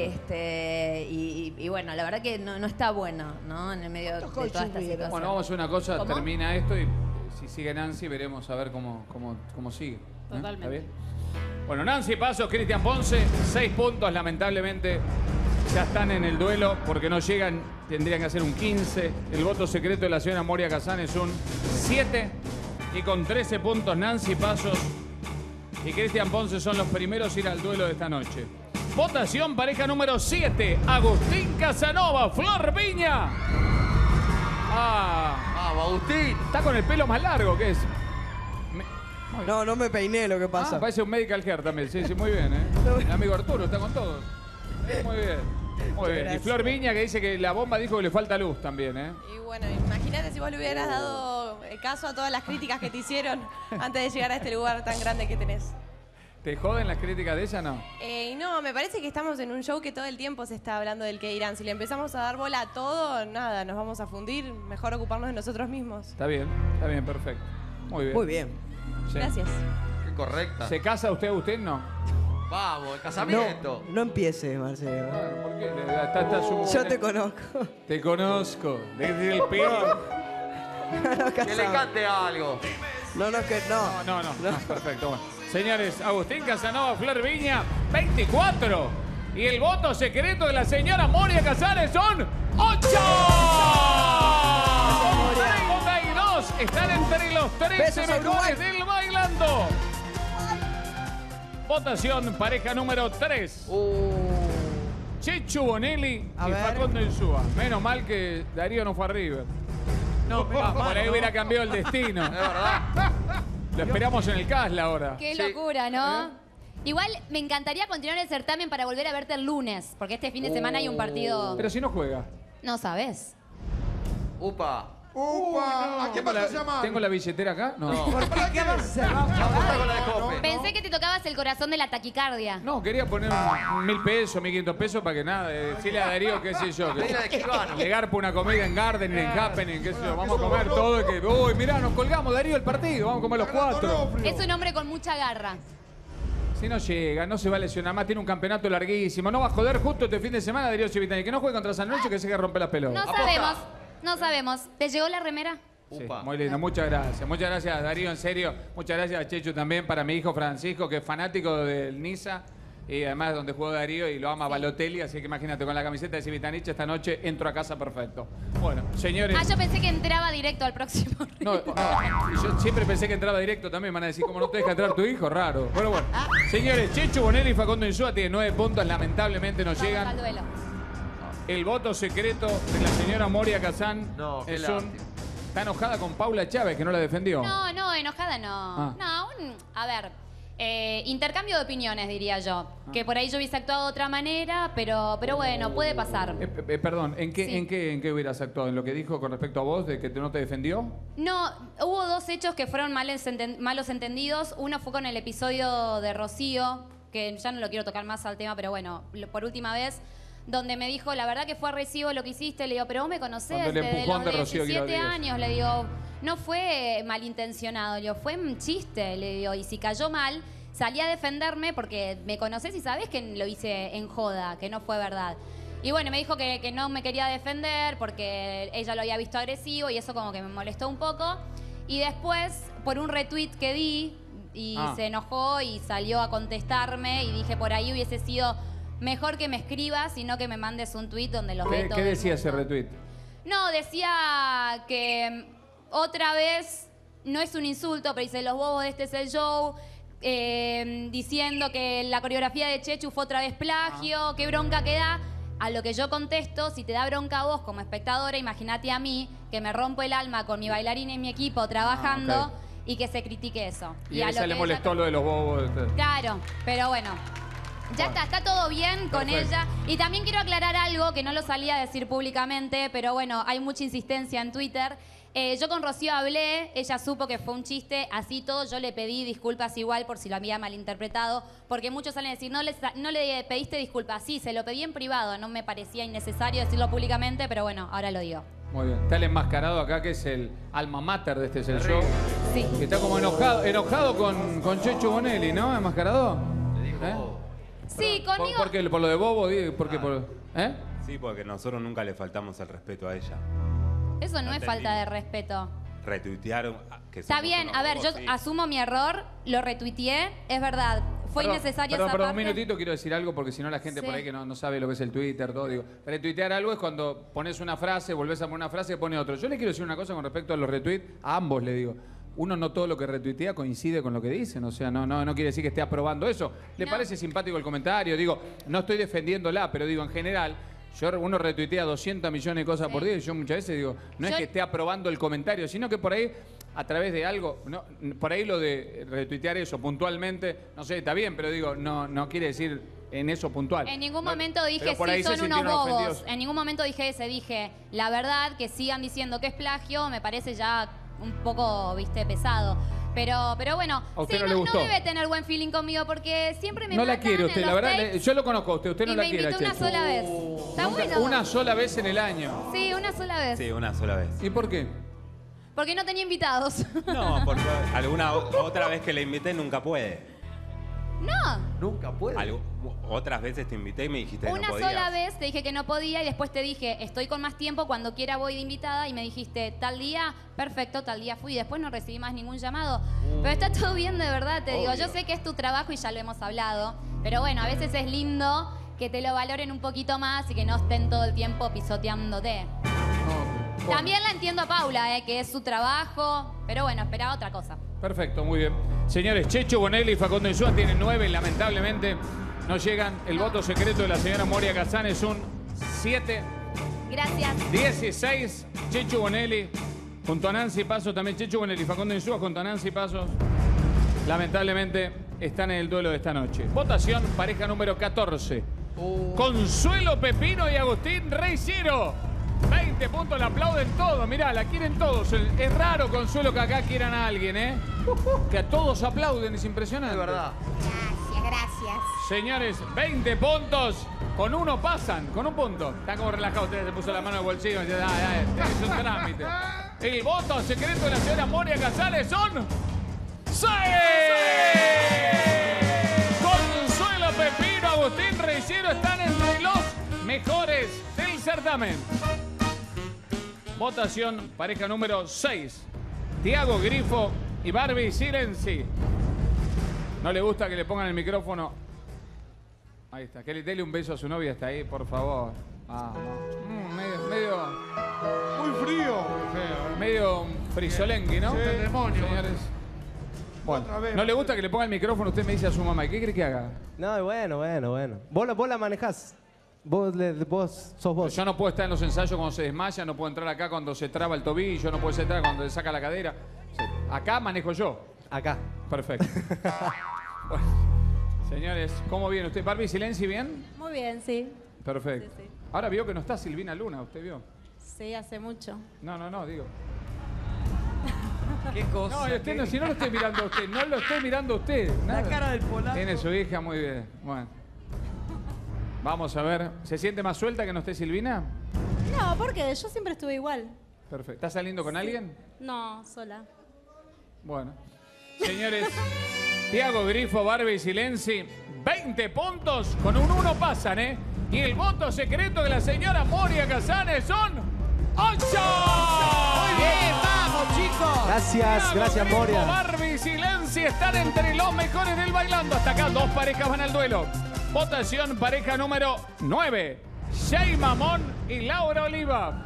y bueno, la verdad que no está bueno, ¿no? En el medio de toda esta situación. Bueno, vamos a hacer una cosa, ¿Cómo? termina esto y si sigue Nancy veremos a ver cómo sigue. Totalmente. ¿Está bien? Bueno, Nancy Pasos, Cristian Ponce, 6 puntos, lamentablemente ya están en el duelo porque no llegan, tendrían que hacer un 15. El voto secreto de la señora Moria Kazan es un 7 y con 13 puntos Nancy Pasos y Cristian Ponce son los primeros a ir al duelo de esta noche. Votación pareja número 7, Agustín Casanova, Flor Viña. Vamos, Agustín. Está con el pelo más largo, ¿qué es? No me peiné, lo que pasa. Parece un medical hair también, sí, muy bien, ¿eh? El amigo Arturo está con todos. Muy bien, muy bien. Y Gracias. Flor Viña que dice que la bomba dijo que le falta luz también, ¿eh? Y bueno, imagínate si vos le hubieras dado caso a todas las críticas que te hicieron antes de llegar a este lugar tan grande que tenés. ¿Te joden las críticas de ella, no? Y no, me parece que estamos en un show que todo el tiempo se está hablando del que dirán. Si le empezamos a dar bola a todo, nada, nos vamos a fundir. Mejor ocuparnos de nosotros mismos. Está bien, perfecto. Muy bien. Muy bien. Sí. Gracias. Qué correcta. ¿Se casa usted no? Vamos, el casamiento. No empieces, Marcelo. ¿Por qué? Está su- Yo te conozco. Te conozco. Desde el pelo. Que le cante algo. No, Perfecto, bueno. Señores, Agustín Casanova, Flor Viña, 24. Y el voto secreto de la señora Moria Casares son 8. 32 están entre los 13 Besos a mejores Uruguay. del bailando. Votación, pareja número 3. Chechu Bonelli A y ver. Facundo Insúa. Menos mal que Darío no fue a River. No, por ahí hubiera cambiado el destino. Es verdad. Lo esperamos en el Casla ahora. Qué locura, ¿no? Igual me encantaría continuar el certamen para volver a verte el lunes, porque este fin de semana hay un partido. Pero si no juega. No sabes. Upa. ¿A quién vas a llamar? ¿Tengo la billetera acá? No. ¿Qué vas a hacer? Con la de Cope. Pensé que te tocabas el corazón de la taquicardia. No, quería poner un 1000 pesos, 1500 pesos para que nada, decirle a Darío, qué sé yo, que Pedí la de Quijano. le garpa una comida en Garden, en Happening, qué sé yo, vamos a comer todo y que, uy, mirá, nos colgamos Darío el partido, vamos a comer los 4. Es un hombre con mucha garra. Si no llega, no se va a lesionar más, tiene un campeonato larguísimo, no va a joder justo este fin de semana Darío Civitani, que no juegue contra San Lorenzo que se que rompe las pelotas. No sabemos, no sabemos. ¿Te llegó la remera? Sí, muy lindo, muchas gracias Darío, en serio, muchas gracias a Chechu también, para mi hijo Francisco, que es fanático del Niza, y además donde jugó Darío y lo ama Balotelli, así que imagínate, con la camiseta de Civitanich esta noche entro a casa perfecto. Bueno, señores... Ah, yo pensé que entraba directo al próximo. No, y yo siempre pensé que entraba directo también, van a decir, ¿cómo no te deja entrar tu hijo? Raro. Bueno, señores, Chechu Bonelli y Facundo Insúa tienen 9 puntos, lamentablemente no Vamos al llegan. duelo. El voto secreto de la señora Moria Kazan No, qué es lástima. Está enojada con Paula Chávez, que no la defendió. No, enojada no. Ah. No, a ver, intercambio de opiniones, diría yo. Que por ahí yo hubiese actuado de otra manera, pero bueno, puede pasar. Perdón, ¿en qué hubieras actuado? ¿En lo que dijo con respecto a vos, de que no te defendió? No, hubo dos hechos que fueron malos entendidos. Uno fue con el episodio de Rocío, que ya no lo quiero tocar más al tema, pero bueno, por última vez, donde me dijo, la verdad que fue agresivo lo que hiciste. Le digo, pero vos me conocés desde los 17 años. Le digo, no fue malintencionado, le digo, fue un chiste. Le digo, y si cayó mal, salí a defenderme porque me conocés y sabés que lo hice en joda, que no fue verdad. Y bueno, me dijo que no me quería defender porque ella lo había visto agresivo y eso como que me molestó un poco. Y después, por un retweet que di, y se enojó y salió a contestarme y dije, por ahí hubiese sido mejor que me escribas y no que me mandes un tweet donde los ve todo ¿Qué el decía mundo. ese retweet? No, decía que otra vez, no es un insulto, pero dice, los bobos de este es el show, diciendo que la coreografía de Chechu fue otra vez plagio, qué bronca que da. A lo que yo contesto, si te da bronca a vos como espectadora, imagínate a mí, que me rompo el alma con mi bailarina y mi equipo trabajando y que se critique eso. Y a ella le molestó lo de los bobos. Claro, pero bueno. Ya está todo bien con ella. Y también quiero aclarar algo que no lo salía a decir públicamente, pero bueno, hay mucha insistencia en Twitter. Yo con Rocío hablé, ella supo que fue un chiste, así todo. Yo le pedí disculpas igual por si lo había malinterpretado, porque muchos salen a decir, no le pediste disculpas. Sí, se lo pedí en privado, no me parecía innecesario decirlo públicamente, pero bueno, ahora lo digo. Muy bien. Está el enmascarado acá, que es el alma mater de este Es el Show. Sí. Que está como enojado con Chechu Bonelli, ¿no? ¿Enmascarado? Sí, conmigo. ¿Por qué? ¿Por lo de Bobo? ¿Por qué? Sí, porque nosotros nunca le faltamos el respeto a ella. Eso no es falta de respeto. Retuitearon que Está somos bien, unos a ver, bobos, yo sí. asumo mi error, lo retuiteé, es verdad. Fue innecesario esa Perdón, un parte. minutito, quiero decir algo porque si no la gente Sí. por ahí que no sabe lo que es el Twitter, todo, digo. Retuitear algo es cuando pones una frase, volvés a poner una frase y pone otro. Yo le quiero decir una cosa con respecto a los retweets, a ambos le digo. Uno no todo lo que retuitea coincide con lo que dicen, o sea, no quiere decir que esté aprobando eso. ¿Le parece simpático el comentario? Digo, no estoy defendiéndola, pero digo, en general, uno retuitea 200 millones de cosas por día y yo muchas veces digo, no es que esté aprobando el comentario, sino que por ahí, a través de algo, por ahí lo de retuitear eso puntualmente, no sé, está bien, pero digo, no quiere decir en eso puntual. En ningún momento dije, por ahí sí, se son unos sintieron bobos. ofendidos. En ningún momento dije, la verdad, que sigan diciendo que es plagio, me parece ya un poco, pesado. Pero bueno, ¿A usted sí, no le gustó? no debe tener buen feeling conmigo porque siempre me No la matan quiere en usted, los la verdad, tapes yo lo conozco a usted no y la me quiere a invitó una Chechu. sola vez. Está bueno. Una sola vez en el año. Sí, una sola vez. Sí, una sola vez. ¿Y por qué? Porque no tenía invitados. No, porque alguna otra vez que le invité nunca puede. No. Nunca puede. Otras veces te invité y me dijiste que Una no podías. sola vez te dije que no podía y después te dije, estoy con más tiempo, cuando quiera voy de invitada y me dijiste, tal día, perfecto, tal día fui. Y después no recibí más ningún llamado. Pero está todo bien, de verdad, te digo. Yo sé que es tu trabajo y ya lo hemos hablado, pero bueno, a veces es lindo que te lo valoren un poquito más y que no estén todo el tiempo pisoteándote. También la entiendo a Paula, que es su trabajo, pero bueno, esperaba otra cosa. Perfecto, muy bien. Señores, Chechu Bonelli y Facundo Insúa tienen 9, lamentablemente no llegan. El voto secreto de la señora Moria Kazan es un 7. Gracias. 16, Chechu Bonelli, junto a Nancy Pasos, también Chechu Bonelli y Facundo Insúa, junto a Nancy Pasos, lamentablemente están en el duelo de esta noche. Votación, pareja número 14. Consuelo Pepino y Agustín Rey Ciro. 20 puntos, la aplauden todos, mirá, la quieren todos. Es raro, Consuelo, que acá quieran a alguien, ¿eh? Que a todos aplauden, es impresionante. Es verdad. Gracias. Señores, 20 puntos. Con uno pasan, con un punto. Están como relajados, ustedes se puso la mano en el bolsillo y dicen, es un trámite. El voto secreto de la señora Moria Casales son 6. Consuelo Pepino, Agustín Reiciero están entre los mejores del certamen. Votación, pareja número 6. Tiago Grifo y Barbie Silenzi. No le gusta que le pongan el micrófono. Ahí está. Que le dele un beso a su novia. Está ahí, por favor. Medio... Muy frío. Medio frisolengui, ¿no? Sí, el demonio. Señores. Bueno, no le gusta que le ponga el micrófono. Usted me dice a su mamá. ¿Qué cree que haga? No, bueno. Vos la manejás. Vos sos vos. Yo no puedo estar en los ensayos cuando se desmaya. No puedo entrar acá cuando se traba el tobillo. No puedo entrar cuando le saca la cadera. Acá manejo yo. Acá. Perfecto. Bueno, señores, ¿cómo viene usted? Barbie, silencio, ¿bien? Muy bien, sí. Perfecto. Sí, sí. Ahora vio que no está Silvina Luna, ¿usted vio? Sí, hace mucho. No, digo. ¿Qué cosa? No, usted no, si no lo estoy mirando a usted, no lo estoy mirando a usted. Nada. La cara del polaco. Tiene su hija, muy bien. Bueno. Vamos a ver. ¿Se siente más suelta que no esté Silvina? No, porque yo siempre estuve igual. Perfecto. ¿Estás saliendo con alguien? No, sola. Bueno. Señores, Tiago Grifo, Barbie Silenzi, 20 puntos. Con un 1 pasan, ¿eh? Y el voto secreto de la señora Moria Casanes son 8. Muy bien, vamos, chicos. Gracias, gracias, Grifo, Moria. Barbie Silenzi están entre los mejores del bailando. Hasta acá, 2 parejas van al duelo. Votación pareja número 9. Jay Mamón y Laura Oliva.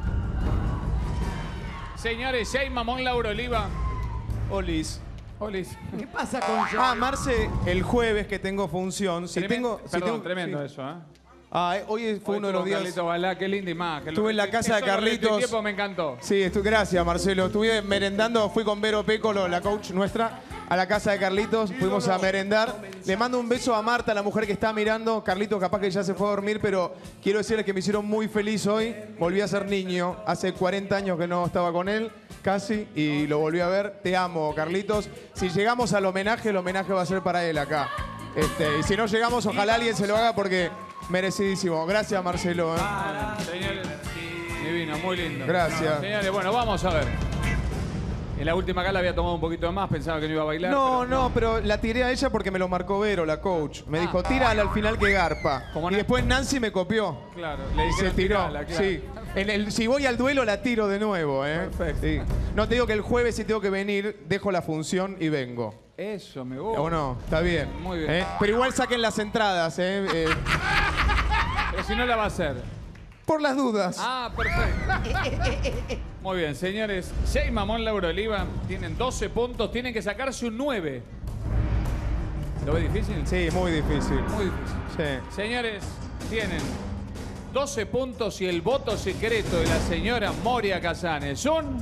Señores, Jay Mamón, Laura Oliva. Olis. ¿Qué pasa con yo? Marce, el jueves que tengo función. Tremendo eso, ¿eh? Hoy fue uno de los días. Carlito Balá, qué linda imagen. Estuve en la casa de Carlitos. Tiempo me encantó. Sí, gracias, Marcelo. Estuve merendando, fui con Vero Pécolo, la coach nuestra, a la casa de Carlitos. Fuimos a merendar. Le mando un beso a Marta, la mujer que está mirando. Carlitos capaz que ya se fue a dormir, pero quiero decirles que me hicieron muy feliz hoy. Volví a ser niño. Hace 40 años que no estaba con él, casi, y lo volví a ver. Te amo, Carlitos. Si llegamos al homenaje, el homenaje va a ser para él acá. Y si no llegamos, ojalá alguien se lo haga porque merecidísimo. Gracias, Marcelo. Señores, divino, muy lindo. Gracias. Señores, bueno, vamos a ver. En la última gala había tomado un poquito de más, pensaba que no iba a bailar. Pero la tiré a ella porque me lo marcó Vero, la coach. Me dijo, tírala al final que garpa. Y después Nancy me copió. Claro, le dije se tiró. Tirala, claro. Sí. Si voy al duelo, la tiro de nuevo, ¿eh? Perfecto. Sí. No te digo que el jueves, si tengo que venir, dejo la función y vengo. Eso, me gusta. ¿O no? Está bien. Muy bien. Pero igual saquen las entradas, ¿eh? Pero si no la va a hacer. Por las dudas. Ah, perfecto. Muy bien, señores. Jay Mamón, Laura Oliva tienen 12 puntos. Tienen que sacarse un 9. ¿Lo ve difícil? Sí, muy difícil. Muy difícil. Sí. Señores, tienen 12 puntos y el voto secreto de la señora Moria Casanes son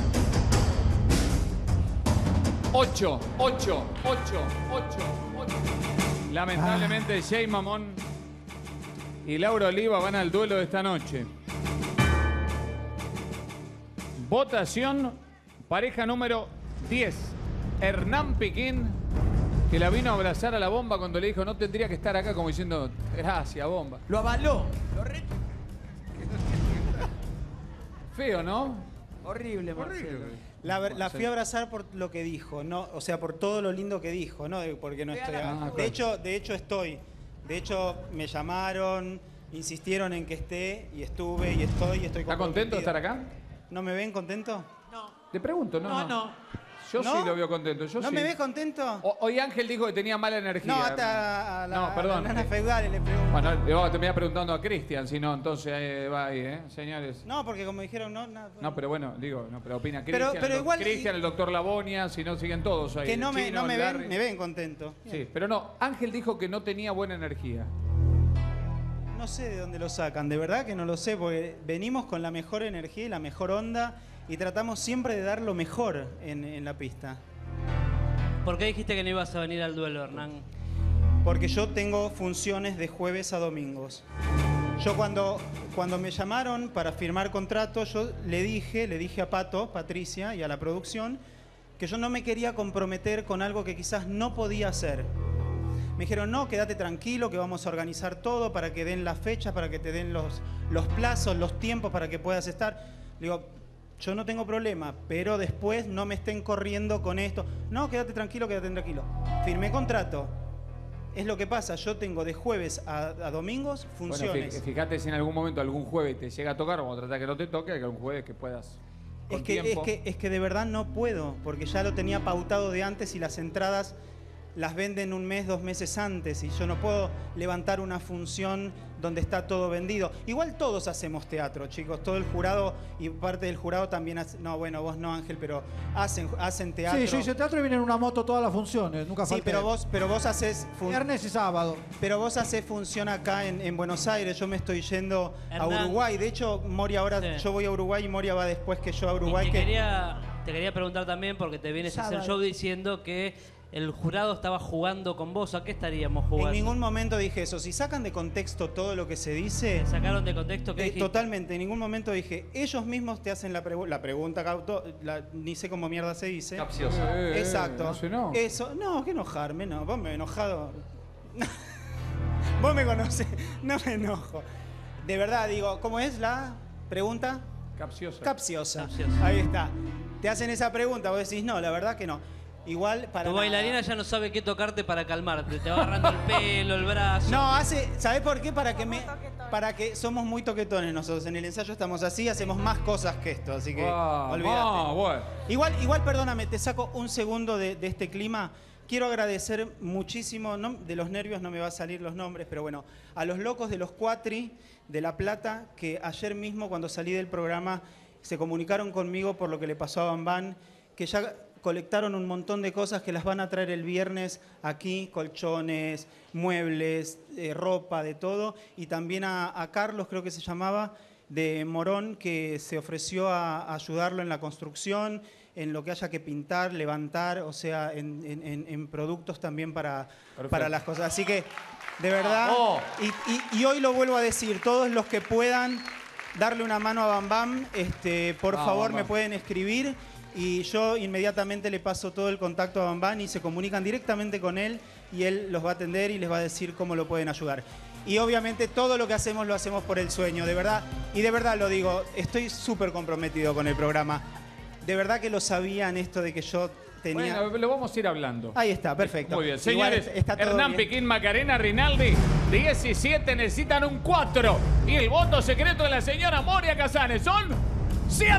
8. Lamentablemente, Jay Mamón y Laura Oliva van al duelo de esta noche. Votación, pareja número 10. Hernán Piquín, que la vino a abrazar a la Bomba cuando le dijo no tendría que estar acá, como diciendo gracias, Bomba. Lo avaló. Feo, ¿no? Horrible, Marcelo. La fui a abrazar por lo que dijo, no, o sea, por todo lo lindo que dijo, no porque no estoy acá. De hecho estoy. De hecho, me llamaron, insistieron en que esté y estuve y estoy ¿Está contento de estar acá? ¿No me ven contento? No. Te pregunto, no. Yo ¿No? sí lo veo contento. Yo ¿No sí. me ves contento? Hoy Ángel dijo que tenía mala energía. No, hasta a la perdón. nana feudal le pregunto. Bueno, yo te voy a preguntando a Cristian, si no, entonces va ahí, señores. No, porque como dijeron, no. No, pero bueno, pero opina Cristian. Pero igual. Cristian, el doctor Lavonia, si no, siguen todos ahí. Que no me ven contento. Sí, pero no, Ángel dijo que no tenía buena energía. No sé de dónde lo sacan, de verdad que no lo sé, porque venimos con la mejor energía y la mejor onda y tratamos siempre de dar lo mejor en la pista. ¿Por qué dijiste que no ibas a venir al duelo, Hernán? Porque yo tengo funciones de jueves a domingos. Yo cuando me llamaron para firmar contrato, yo le dije a Patricia y a la producción, que yo no me quería comprometer con algo que quizás no podía hacer. Me dijeron, no, quédate tranquilo, que vamos a organizar todo para que den la fecha, para que te den los plazos, los tiempos para que puedas estar. Le digo, yo no tengo problema, pero después no me estén corriendo con esto. No, quédate tranquilo. Firmé contrato. Es lo que pasa, yo tengo de jueves a domingos funciones. Bueno, fíjate si en algún momento algún jueves te llega a tocar, vamos a tratar que no te toque, que algún jueves que puedas. Es que de verdad no puedo, porque ya lo tenía pautado de antes y las entradas las venden 1 mes, 2 meses antes y yo no puedo levantar una función donde está todo vendido. Igual todos hacemos teatro, chicos, todo el jurado y parte del jurado también hace, no, bueno, vos no, Ángel, pero hacen teatro. Sí, yo hice teatro y vine en una moto todas las funciones, nunca falté. Sí, pero vos haces viernes y sábado. Pero vos haces función acá en Buenos Aires, yo me estoy yendo a Uruguay. De hecho, Moria ahora, yo voy a Uruguay y Moria va después que yo a Uruguay. Te quería preguntar también, porque te vienes a hacer show diciendo que el jurado estaba jugando con vos. ¿A qué estaríamos jugando? En ningún momento dije eso. Si sacan de contexto todo lo que se dice... ¿Sacaron de contexto qué dijiste? Totalmente. En ningún momento dije, ellos mismos te hacen la pregunta, ni sé cómo mierda se dice. Capciosa. Exacto. No. Eso. No, que enojarme, no. Vos me he enojado. Vos me conocés. No me enojo. De verdad, digo, ¿cómo es la pregunta? Capciosa. Ahí está. Te hacen esa pregunta, vos decís, no, la verdad que no. Igual para tu bailarina ya no sabe qué tocarte para calmarte. Te va agarrando el pelo, el brazo. No, ¿sabés por qué? Para que somos muy toquetones nosotros. En el ensayo estamos así, hacemos más cosas que esto, así que olvídate. Bueno. Igual, perdóname, te saco un segundo de este clima. Quiero agradecer muchísimo, de los nervios no me va a salir los nombres, pero bueno, a los locos de los Cuatri de La Plata, que ayer mismo cuando salí del programa se comunicaron conmigo por lo que le pasó a Bambán, que ya colectaron un montón de cosas que las van a traer el viernes aquí, colchones, muebles, ropa, de todo. Y también a Carlos, creo que se llamaba, de Morón, que se ofreció a ayudarlo en la construcción, en lo que haya que pintar, levantar, o sea, en productos también para las cosas. Así que, de verdad, y hoy lo vuelvo a decir, todos los que puedan darle una mano a Bam Bam, por favor me pueden escribir. Y yo inmediatamente le paso todo el contacto a Bam Bam y se comunican directamente con él y él los va a atender y les va a decir cómo lo pueden ayudar. Y obviamente todo lo que hacemos lo hacemos por el sueño, de verdad. Y de verdad lo digo, estoy súper comprometido con el programa. De verdad que lo sabían esto de que yo tenía... Bueno, lo vamos a ir hablando. Ahí está, perfecto. Muy bien. Señores, está todo Hernán bien. Piquín, Macarena, Rinaldi, 17, necesitan un 4. Y el voto secreto de la señora Moria Casanes son 7.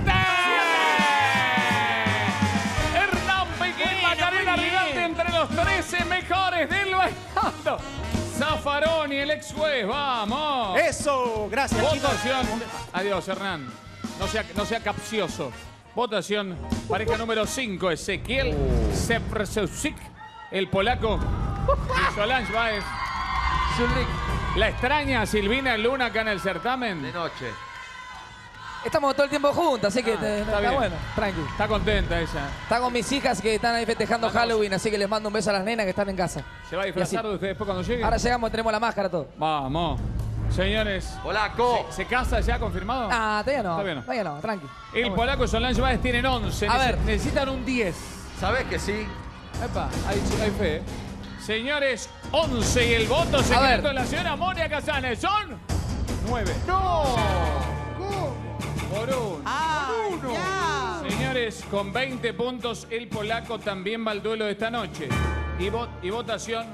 Macarena Rinaldi entre los 13 mejores del bailando. Zaffaroni, el ex juez, vamos. Eso, gracias, votación. Chicos. Adiós, Hernán. No sea capcioso. Votación, pareja número 5, Ezequiel Seprzeusik, el polaco, y Solange Baez. La extraña Silvina Luna acá en el certamen. De noche. Estamos todo el tiempo juntos, así que está bueno, tranqui. Está contenta ella. Está con mis hijas que están ahí festejando Halloween, así que les mando un beso a las nenas que están en casa. ¿Se va a disfrazar de ustedes después cuando lleguen? Ahora llegamos, tenemos la máscara, todo. Vamos. Señores. Polaco. ¿Se casa ya confirmado? Ah, todavía no. Todavía no, tranqui. El polaco y Solange Baez tienen 11. A ver. Necesitan un 10. ¿Sabés que sí? Epa, hay fe. Señores, 11 y el voto secreto de la señora Moria Casanes son 9. ¡No! Por uno. Señores, con 20 puntos, el polaco también va al duelo de esta noche. Y votación.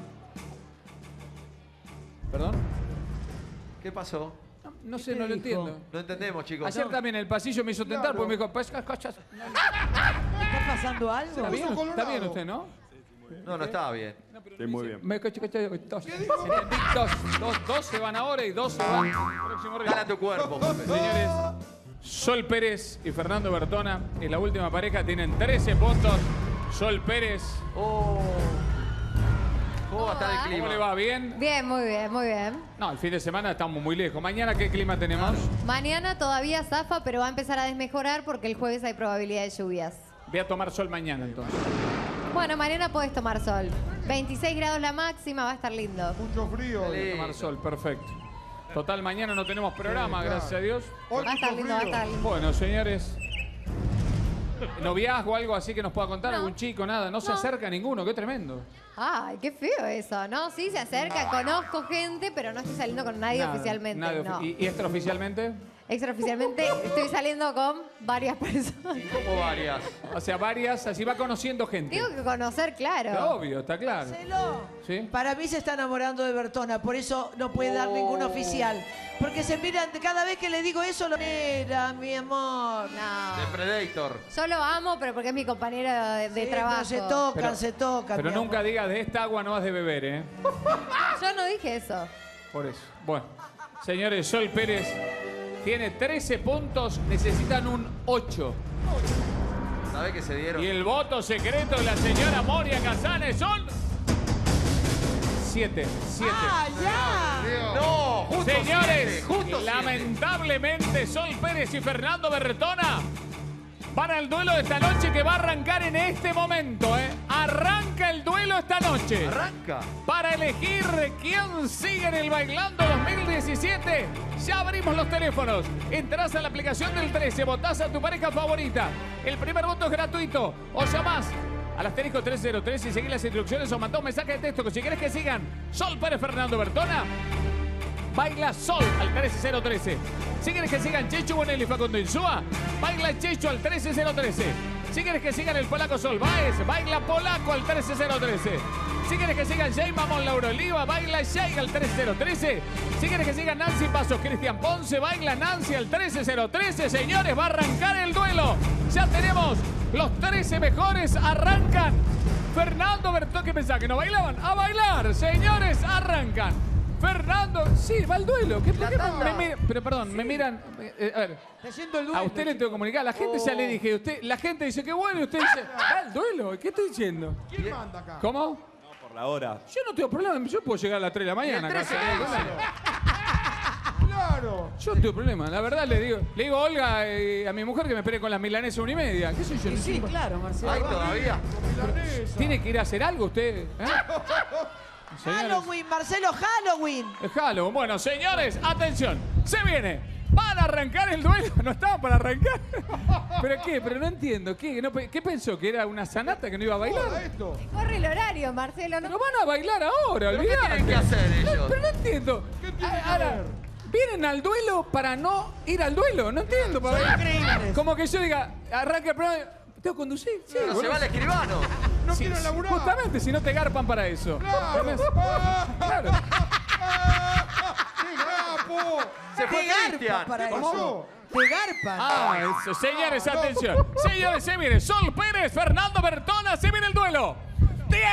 ¿Perdón? ¿Qué pasó? No sé, no lo entiendo. No entendemos, chicos. Ayer también el pasillo me hizo tentar porque me dijo, ¿Está pasando algo? Está bien usted, ¿no? No estaba bien. Sí, muy bien. Dos se van ahora y 2 se van. Dale a tu cuerpo, Jorge. Señores, Sol Pérez y Fernando Bertona en la última pareja tienen 13 puntos. Sol Pérez. ¿Cómo va a estar el clima? ¿Cómo le va? ¿Bien? Bien, muy bien, muy bien. No, el fin de semana estamos muy lejos. ¿Mañana qué clima tenemos? Mañana todavía zafa, pero va a empezar a desmejorar porque el jueves hay probabilidad de lluvias. Voy a tomar sol mañana entonces. Bueno, mañana podés tomar sol. 26 grados la máxima, va a estar lindo. Mucho frío. Voy a tomar sol, perfecto. Total, mañana no tenemos programa, gracias a Dios. Va a estar lindo, va a estar lindo. Bueno, señores. ¿Noviazgo o algo así que nos pueda contar? ¿Algún chico? Nada. No se acerca ninguno, qué tremendo. Ay, qué feo eso, ¿no? Sí, se acerca, conozco gente, pero no estoy saliendo con nadie oficialmente. No. ¿Y extraoficialmente? Extraoficialmente estoy saliendo con varias personas. ¿Cómo varias? O sea, varias, así va conociendo gente. Tengo que conocer, claro. Está obvio, está claro. Marcelo, ¿Sí? para mí se está enamorando de Bertona, por eso no puede dar ningún oficial. Porque se miran, cada vez que le digo eso, lo mira, mi amor. No. De Predator. Yo lo amo, pero porque es mi compañero de trabajo. Pero se tocan. Pero nunca digas, de esta agua no has de beber, ¿eh? Yo no dije eso. Por eso. Bueno, señores, Sol Pérez tiene 13 puntos, necesitan un 8. ¿Sabés que se dieron? Y el voto secreto de la señora Moria Casanes son 7. ¡Ah, ya! No, justo señores, 7, justo lamentablemente Sol Pérez y Fernando Bertona Para el duelo de esta noche que va a arrancar en este momento, ¿eh? Arranca el duelo esta noche. Arranca. Para elegir quién sigue en el Bailando 2017, ya abrimos los teléfonos. Entrás a la aplicación del 13, votás a tu pareja favorita. El primer voto es gratuito. O llamás al asterisco 303 y seguís las instrucciones o mandá un mensaje de texto que si querés que sigan Sol Pérez Fernando Bertona, baila Sol al 13013. Si quieres que sigan Chechu Bonelli y Facundo Insúa, baila Chechu al 13013. Si quieres que sigan el Polaco Sol Baez, baila Polaco al 13013. Si quieres que sigan Jay Mamón Laura Oliva, baila Jay al 13013. Si quieres que sigan Nancy Pasos Cristian Ponce, baila Nancy al 13013. Señores, va a arrancar el duelo. Ya tenemos los 13 mejores, arrancan. Fernando Bertón, ¿qué pensaba? ¿Que no bailaban? ¡A bailar! Señores, arrancan. Fernando, sí, va al duelo. ¿Qué, pero perdón, me miran. A ver, a usted le tengo que comunicar. La gente ya le dije. La gente dice que bueno y usted dice, va al duelo. ¿Qué estoy diciendo? ¿Quién manda acá? ¿Cómo? No, por la hora. Yo no tengo problema. Yo puedo llegar a las 3 de la mañana. Claro. Yo no tengo problema. La verdad le digo a Olga, a mi mujer que me espere con las milanesas 1:30. ¿Qué soy yo? Sí, claro, Marcelo. Ahí todavía. ¿Tiene que ir a hacer algo usted? Señores. Halloween, Marcelo, Halloween. Es Halloween. Bueno, señores, atención. Se viene. Van a arrancar el duelo. No estaban para arrancar. ¿Pero qué? Pero no entiendo. ¿Qué pensó? ¿Que era una sanata que no iba a bailar? Esto. Corre el horario, Marcelo. ¿No? Pero van a bailar ahora, ¿Pero qué olvidate. tienen que hacer ellos? Pero no entiendo. Ahora, vienen al duelo para no ir al duelo. No entiendo. Son increíbles. Como que yo diga, arranca el programa. ¿Tengo que conducir? Sí, Pero se va el escribano. No Sí, quiero laburar. justamente, si no te garpan para eso. Claro. Claro. ¡Qué guapo! Se fue Cristian. Para ¿Qué eso. pasó? Te garpan. Ah, eso. Señores, atención. Señores, se viene Sol Pérez, Fernando Bertona, se viene el duelo. 10,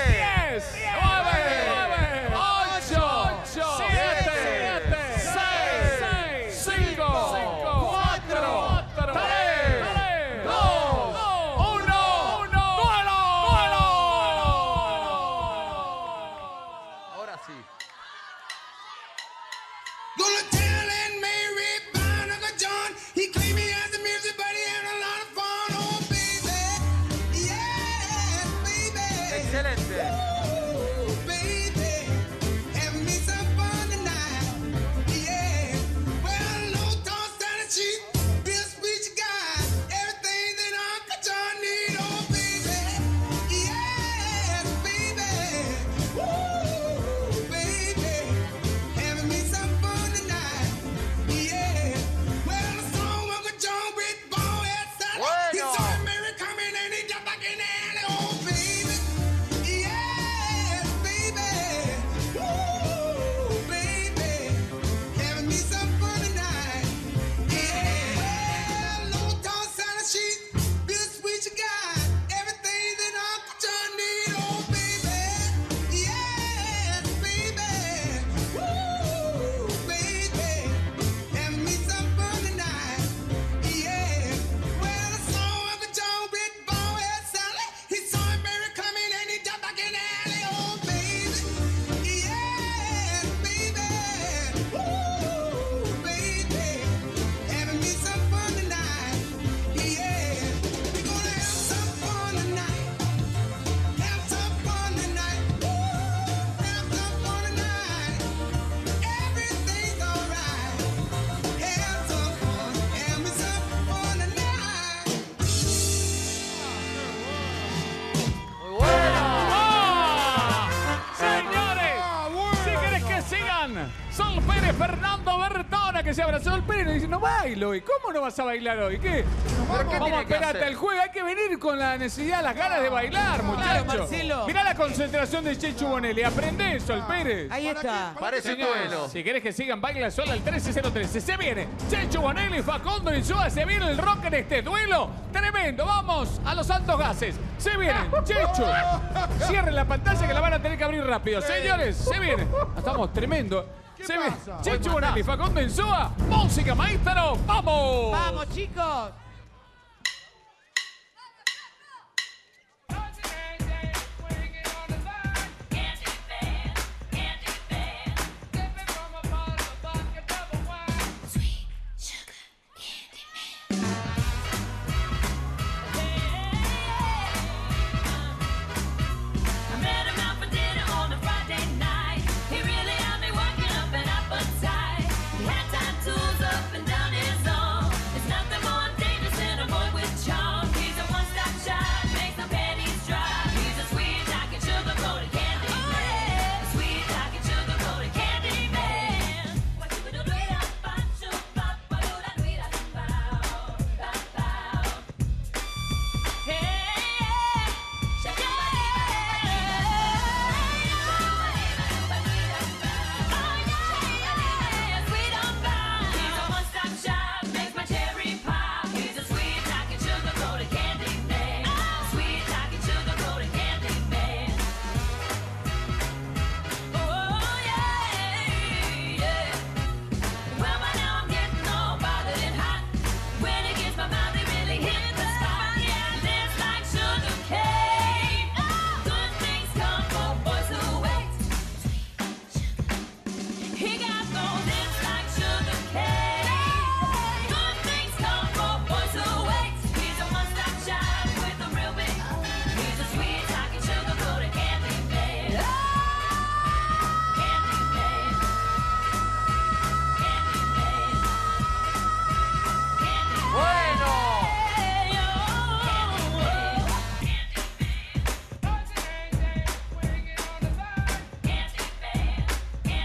9, 8, 7, 6, 5, 4, 3, 2, 1. ¡Duelo! Ahora sí. Gonna tell Aunt Mary about Uncle John. He claimed he has the music, but he had a lot of fun. Oh, baby. Yeah, baby. Excelente. Ooh, baby. Having me some fun tonight. Yeah. Well, no toss down the sheet. Real sweet you got. Everything that Uncle John need. Oh, baby. Yeah, baby. Ooh, baby. Having me some fun tonight. Yeah. Well, the song Uncle John with ball head salad. He Bueno. saw Mary coming and he jumped back in the alley. Oh, baby. Yeah, baby. Ooh, baby. Having me some fun tonight. Yeah. Well, no toss on the sheet. Real sweet you got. Everything that Uncle John need. Oh, baby. Yes, baby. Ooh, baby. Having me some fun tonight. Yeah. Well, I saw Uncle John with ball head salad. He saw Mary coming and he jumped back in the alley. Oh, baby. Yes, baby. Ooh, baby. Having me some fun tonight. Yeah. We're gonna have some fun tonight. Have some fun tonight. Have some fun tonight. Everything's alright. Have some fun. Have me some fun tonight. Muy bueno. ¡Ah! Señores, si querés que sigan Sol Pérez, Fernando Bertona, que se abrazó Sol Pérez y dice, no bailo hoy. ¿Cómo no vas a bailar hoy? ¿Qué? ¿Pero qué Vamos a tiene que esperar hasta hacer? el juego. Hay que venir con la necesidad, las ganas de bailar, muchachos. Marcelo. Mirá la concentración de Chechu Bonelli. Aprendé, Sol Pérez. Ahí está. Parece Señores, duelo. si querés que sigan Baila Sol al 13013. Se viene Chechu Bonelli, Facundo Insúa. Se viene el rock en este duelo. Tremendo. Vamos a los santos gases. Se vienen. Chechu. Cierren la pantalla que la van a tener que abrir rápido. Señores, se viene. Estamos tremendo. Se viene Chechu Bonelli, Facundo Insúa. Música, maestro. ¡Vamos! Vamos, chicos.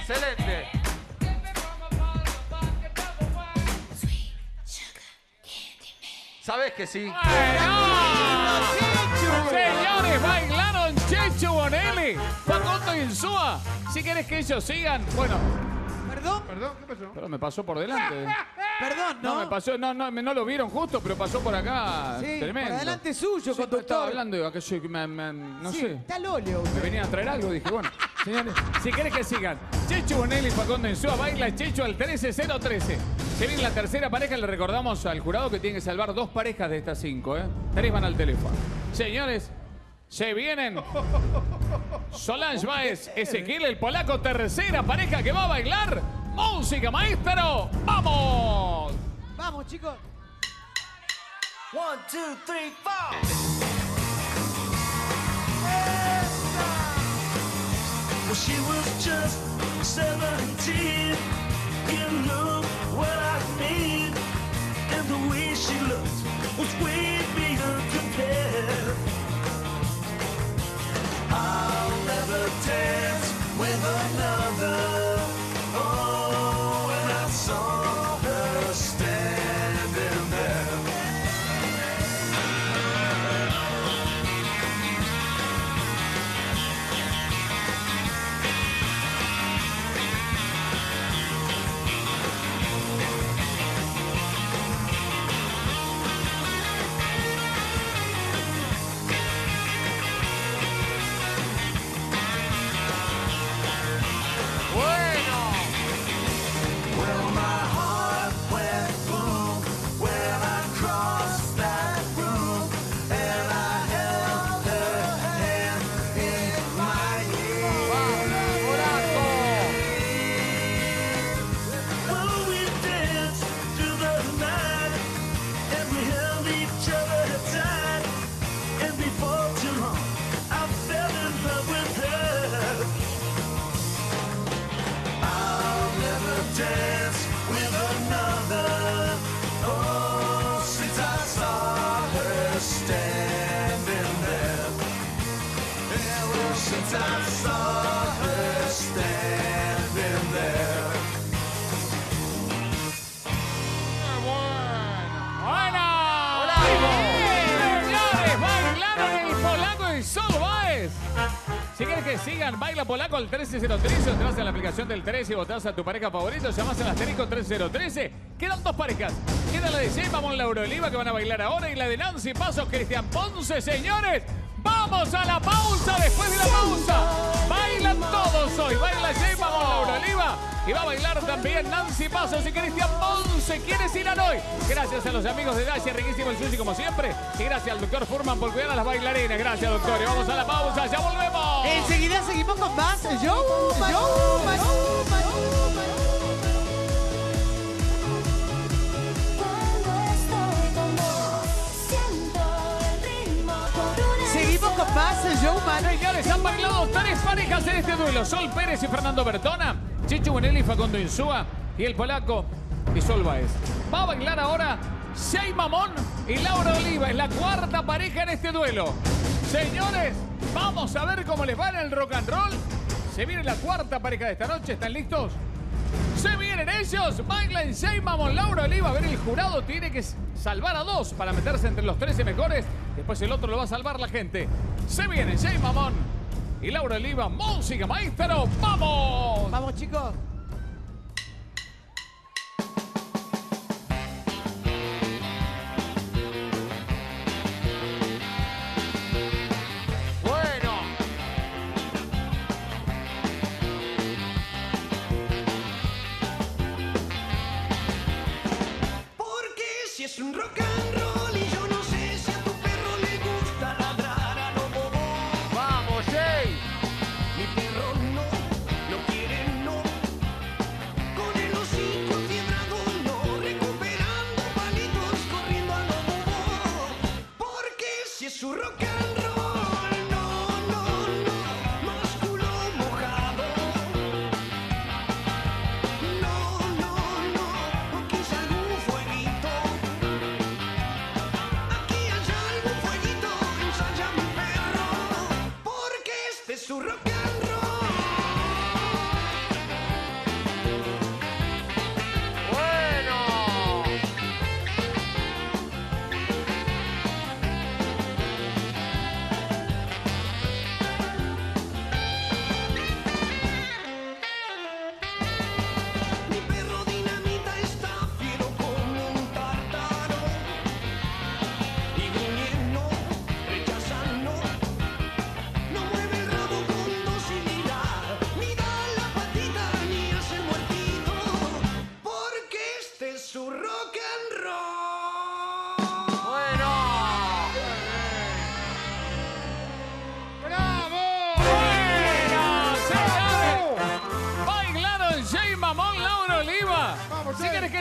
Excelente. ¿Sabes que sí? Señores, bailaron Chechu Bonelli, Facundo Insúa. Si querés que ellos sigan, bueno. ¿Perdón? ¿Perdón? ¿Qué pasó? Pero me pasó por delante. Perdón, ¿no? No, me pasó, no lo vieron justo, pero pasó por acá. Sí, Tremendo. por delante suyo, Sí, conductor. estaba hablando de aquello que no Sí, sé. está al óleo. Me venían a traer algo, dije, bueno, señores, si querés que sigan, Chechu Bonelli y Facundo Insúa, baila Chechu al 13-0-13. Se viene la tercera pareja, le recordamos al jurado que tiene que salvar 2 parejas de estas 5, ¿eh? 3 van al teléfono. Señores, se vienen Solange Baez, Ezequiel el polaco, tercera pareja que va a bailar. Música, maestro, ¡vamos! Vamos, chicos. 1, 2, 3, 4. Well, she was just 17. You look what I need, and the way she looked was way beyond compare. I'll never dance with another. Oh, when I saw her standing there. Well, my heart went boom when I crossed that room, and I held her hand in my hand. Oh, we danced through the night, and we held each other tight, and before too long, I fell in love with her. I'll never dance with another. Oh, since I saw her standing there. Ever since I saw her standing there. Señores, bailaron el polaco y Sol Baez. Si quieres que sigan, baila polaco al 1303, entras en la aplicación del 13 y votás a tu pareja favorita, llamás al asterisco 3013. Quedan 2 parejas. Queda la de Mamón Laura Oliva que van a bailar ahora y la de Nancy Pasos, Cristian Ponce. Señores, vamos a la pausa. Después de la pausa, bailan todos hoy. Baila Mamón Laura Oliva y va a bailar también Nancy Pasos y Cristian Ponce. ¿Quiénes irán hoy? Gracias a los amigos de Dacia, riquísimo el sushi como siempre. Y gracias al doctor Furman por cuidar a las bailarinas. Gracias, doctor. Y vamos a la pausa. Ya volvemos. Enseguida seguimos con más Showman. Seguimos con más Showman. Señores, han bailado 3 parejas en este duelo. Sol Pérez y Fernando Bertona, Chechu Bonelli y Facundo Insúa y el polaco y Sol Baez. Va a bailar ahora Shey Mamón y Laura Oliva. Es la 4ª pareja en este duelo. Señores, vamos a ver cómo les va en el rock and roll. Se viene la 4ª pareja de esta noche. ¿Están listos? Se vienen ellos. Bailan Shey Mamón, Laura Oliva. A ver, el jurado tiene que salvar a 2 para meterse entre los 13 mejores. Después el otro lo va a salvar la gente. Se vienen Shey Mamón y Laura Oliva. Música, maestro. ¡Vamos! Vamos, chicos. Bueno. Porque si es un rock and roll y yo no sé si a tu perro le gusta ladrar a lo bobo. Vamos, Jay. Mi perro no quiere no. Con el hocico fiebrado no, recuperando palitos, corriendo a lo bobo. Porque si es un rock and roll, no, más culo mojado. No, aquí hay algún fueguito. Aquí hay algún fueguito, ensaya mi perro. Porque este es su rock and roll.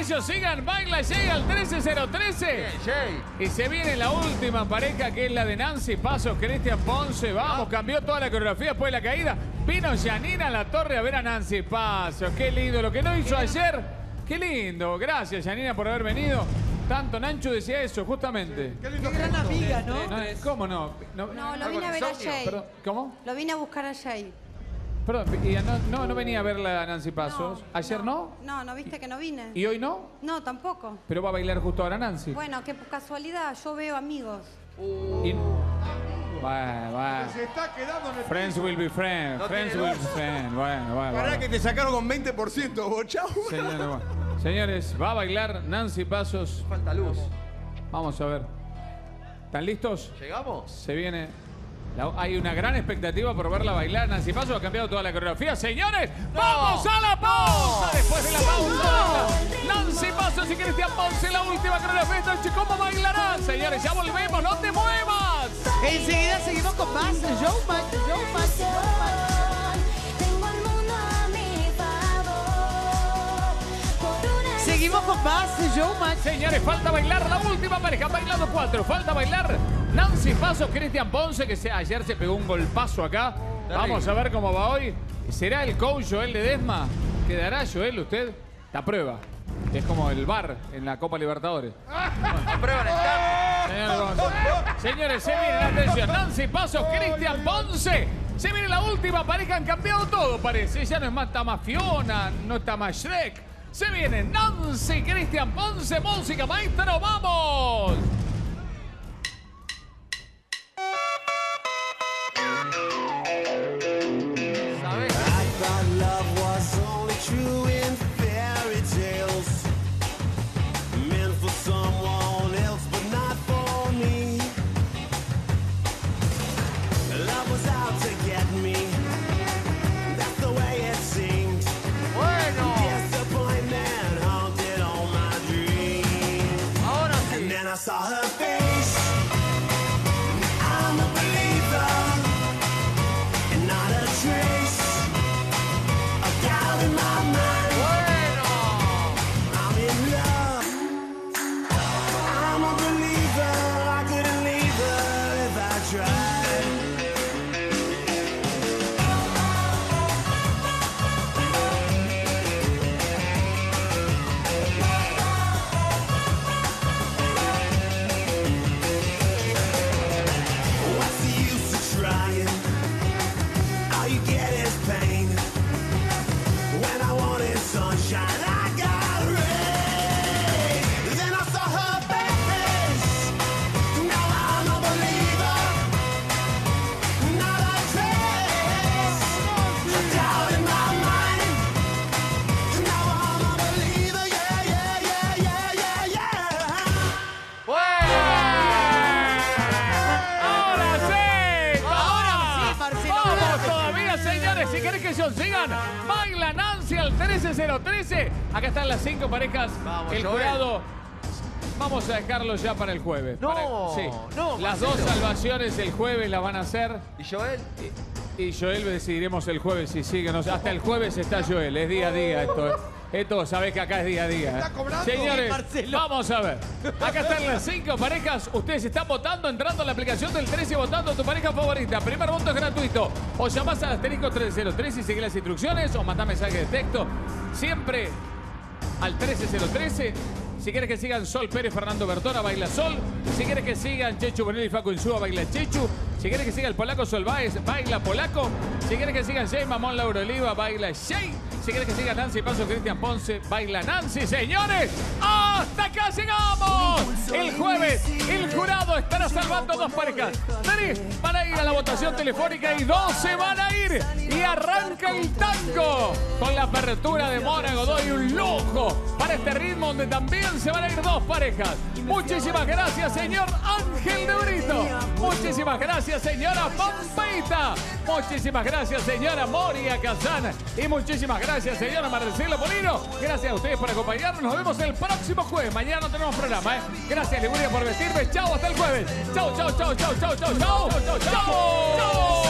ellos sigan, baila Jay al 13013. Y se viene la última pareja, que es la de Nancy Pasos, Cristian Ponce. Vamos, cambió toda la coreografía después de la caída. Vino Janina Latorre a ver a Nancy Pasos. Qué lindo, lo que no hizo ayer. Qué lindo. Gracias, Janina, por haber venido. Tanto Nancho decía eso, justamente. Qué gran amiga, ¿no? ¿Cómo no? No, lo vine a ver a Jay. Perdón, ¿cómo? Lo vine a buscar a Jay. Perdón, y no venía a verla a Nancy Pasos. ¿Ayer no? No, viste que no vine. ¿Y hoy no? No, tampoco. Pero va a bailar justo ahora Nancy. Bueno, qué casualidad, yo veo amigos. Y- Bueno. Se está quedando en el Friends will be friends. No Friends tiene will be luz. friends. Bueno. Pará que te sacaron con 20%, vos, chau. Señores, va a bailar Nancy Pasos. Falta luz. Vamos a ver. ¿Están listos? ¿Llegamos? Se viene. Hay una gran expectativa por verla bailar. Nancy Pasos ha cambiado toda la coreografía. Señores, ¡vamos a la pausa! Después de la pausa, Nancy Pasos y Cristian Ponce, la última coreografía de esta noche. ¿Cómo bailarán? Señores, ya volvemos. ¡No te muevas! Enseguida seguimos con más Showmatch. Seguimos con más Showmatch. Señores, falta bailar la última pareja. Han bailado 4. Falta bailar Nancy Pasos, Cristian Ponce, que ayer se pegó un golpazo acá. Vamos a ver cómo va hoy. ¿Será el coach Joel Ledesma? ¿Quedará Joel usted? La prueba. Es como el VAR en la Copa Libertadores. Aprueban el Señores, se viene, atención. Nancy Pasos, Cristian Ponce. Se viene la última pareja. Han cambiado todo, parece. Ya no está más Fiona, no está más Shrek. Se viene Nancy, Cristian Ponce, música, maestro, ¡vamos! I saw her face. I'm a believer, and not a trace of doubt in my mind. I'm in love. I'm a believer. I couldn't leave her if I tried. What's the use of trying? All you get is pain. When I wanted sunshine, I got rain. Then I saw her face. Now I'm a believer. Not a trace of doubt in my mind. Now I'm a believer. ¡Ahora sí! Marcelo. ¡Vamos todavía, señores! Si querés que ellos sigan, baila Nancy al 13013. Acá están las 5 parejas. Vamos, el Joel. jurado. Vamos a dejarlo ya para el jueves. No, no, Las Marcelo. 2 salvaciones el jueves las van a hacer. ¿Y Joel? Y Joel decidiremos el jueves si sigue o no. Hasta el jueves está Joel. Es día a día esto. Esto sabés que acá es día a día. ¿Está cobrando? Señores, Sí, Marcelo. vamos a ver. Acá están las 5 parejas. Ustedes están votando, entrando a la aplicación del 13 y votando a tu pareja favorita. Primer voto es gratuito. O llamás al asterisco 303 y seguís las instrucciones. O mandá mensaje de texto. Siempre al 13013. Si quieres que sigan Sol Pérez, Fernando Bertona, baila Sol. Si quieres que sigan Chechu Bonelli y Facu Insúa, baila Chechu. Si quieres que siga el polaco Sol Baez, baila Polaco. Si quieres que sigan Jay Mamón, Laura Oliva, baila Jay. Si quieres que siga Nancy Paso, Cristian Ponce, baila Nancy. Señores, hasta acá llegamos. El jueves, el jurado estará salvando 2 parejas. 3 van a ir a la votación telefónica y 2 se van a ir. Y arranca el tango con la apertura de Mona Godoy. Un lujo para este ritmo donde también se van a ir 2 parejas. Muchísimas gracias, señor Ángel de Brito. Muchísimas gracias, señora Pampaita. Muchísimas gracias, señora Moria Casana. Y muchísimas gracias, señora Marcelo Polino. Gracias a ustedes por acompañarnos. Nos vemos el próximo jueves. Mañana no tenemos programa, ¿eh? Gracias, Liguria, por vestirme. Chao, hasta el jueves. Chao, chao, chao, chao, chao, chao, chao, chao, chao.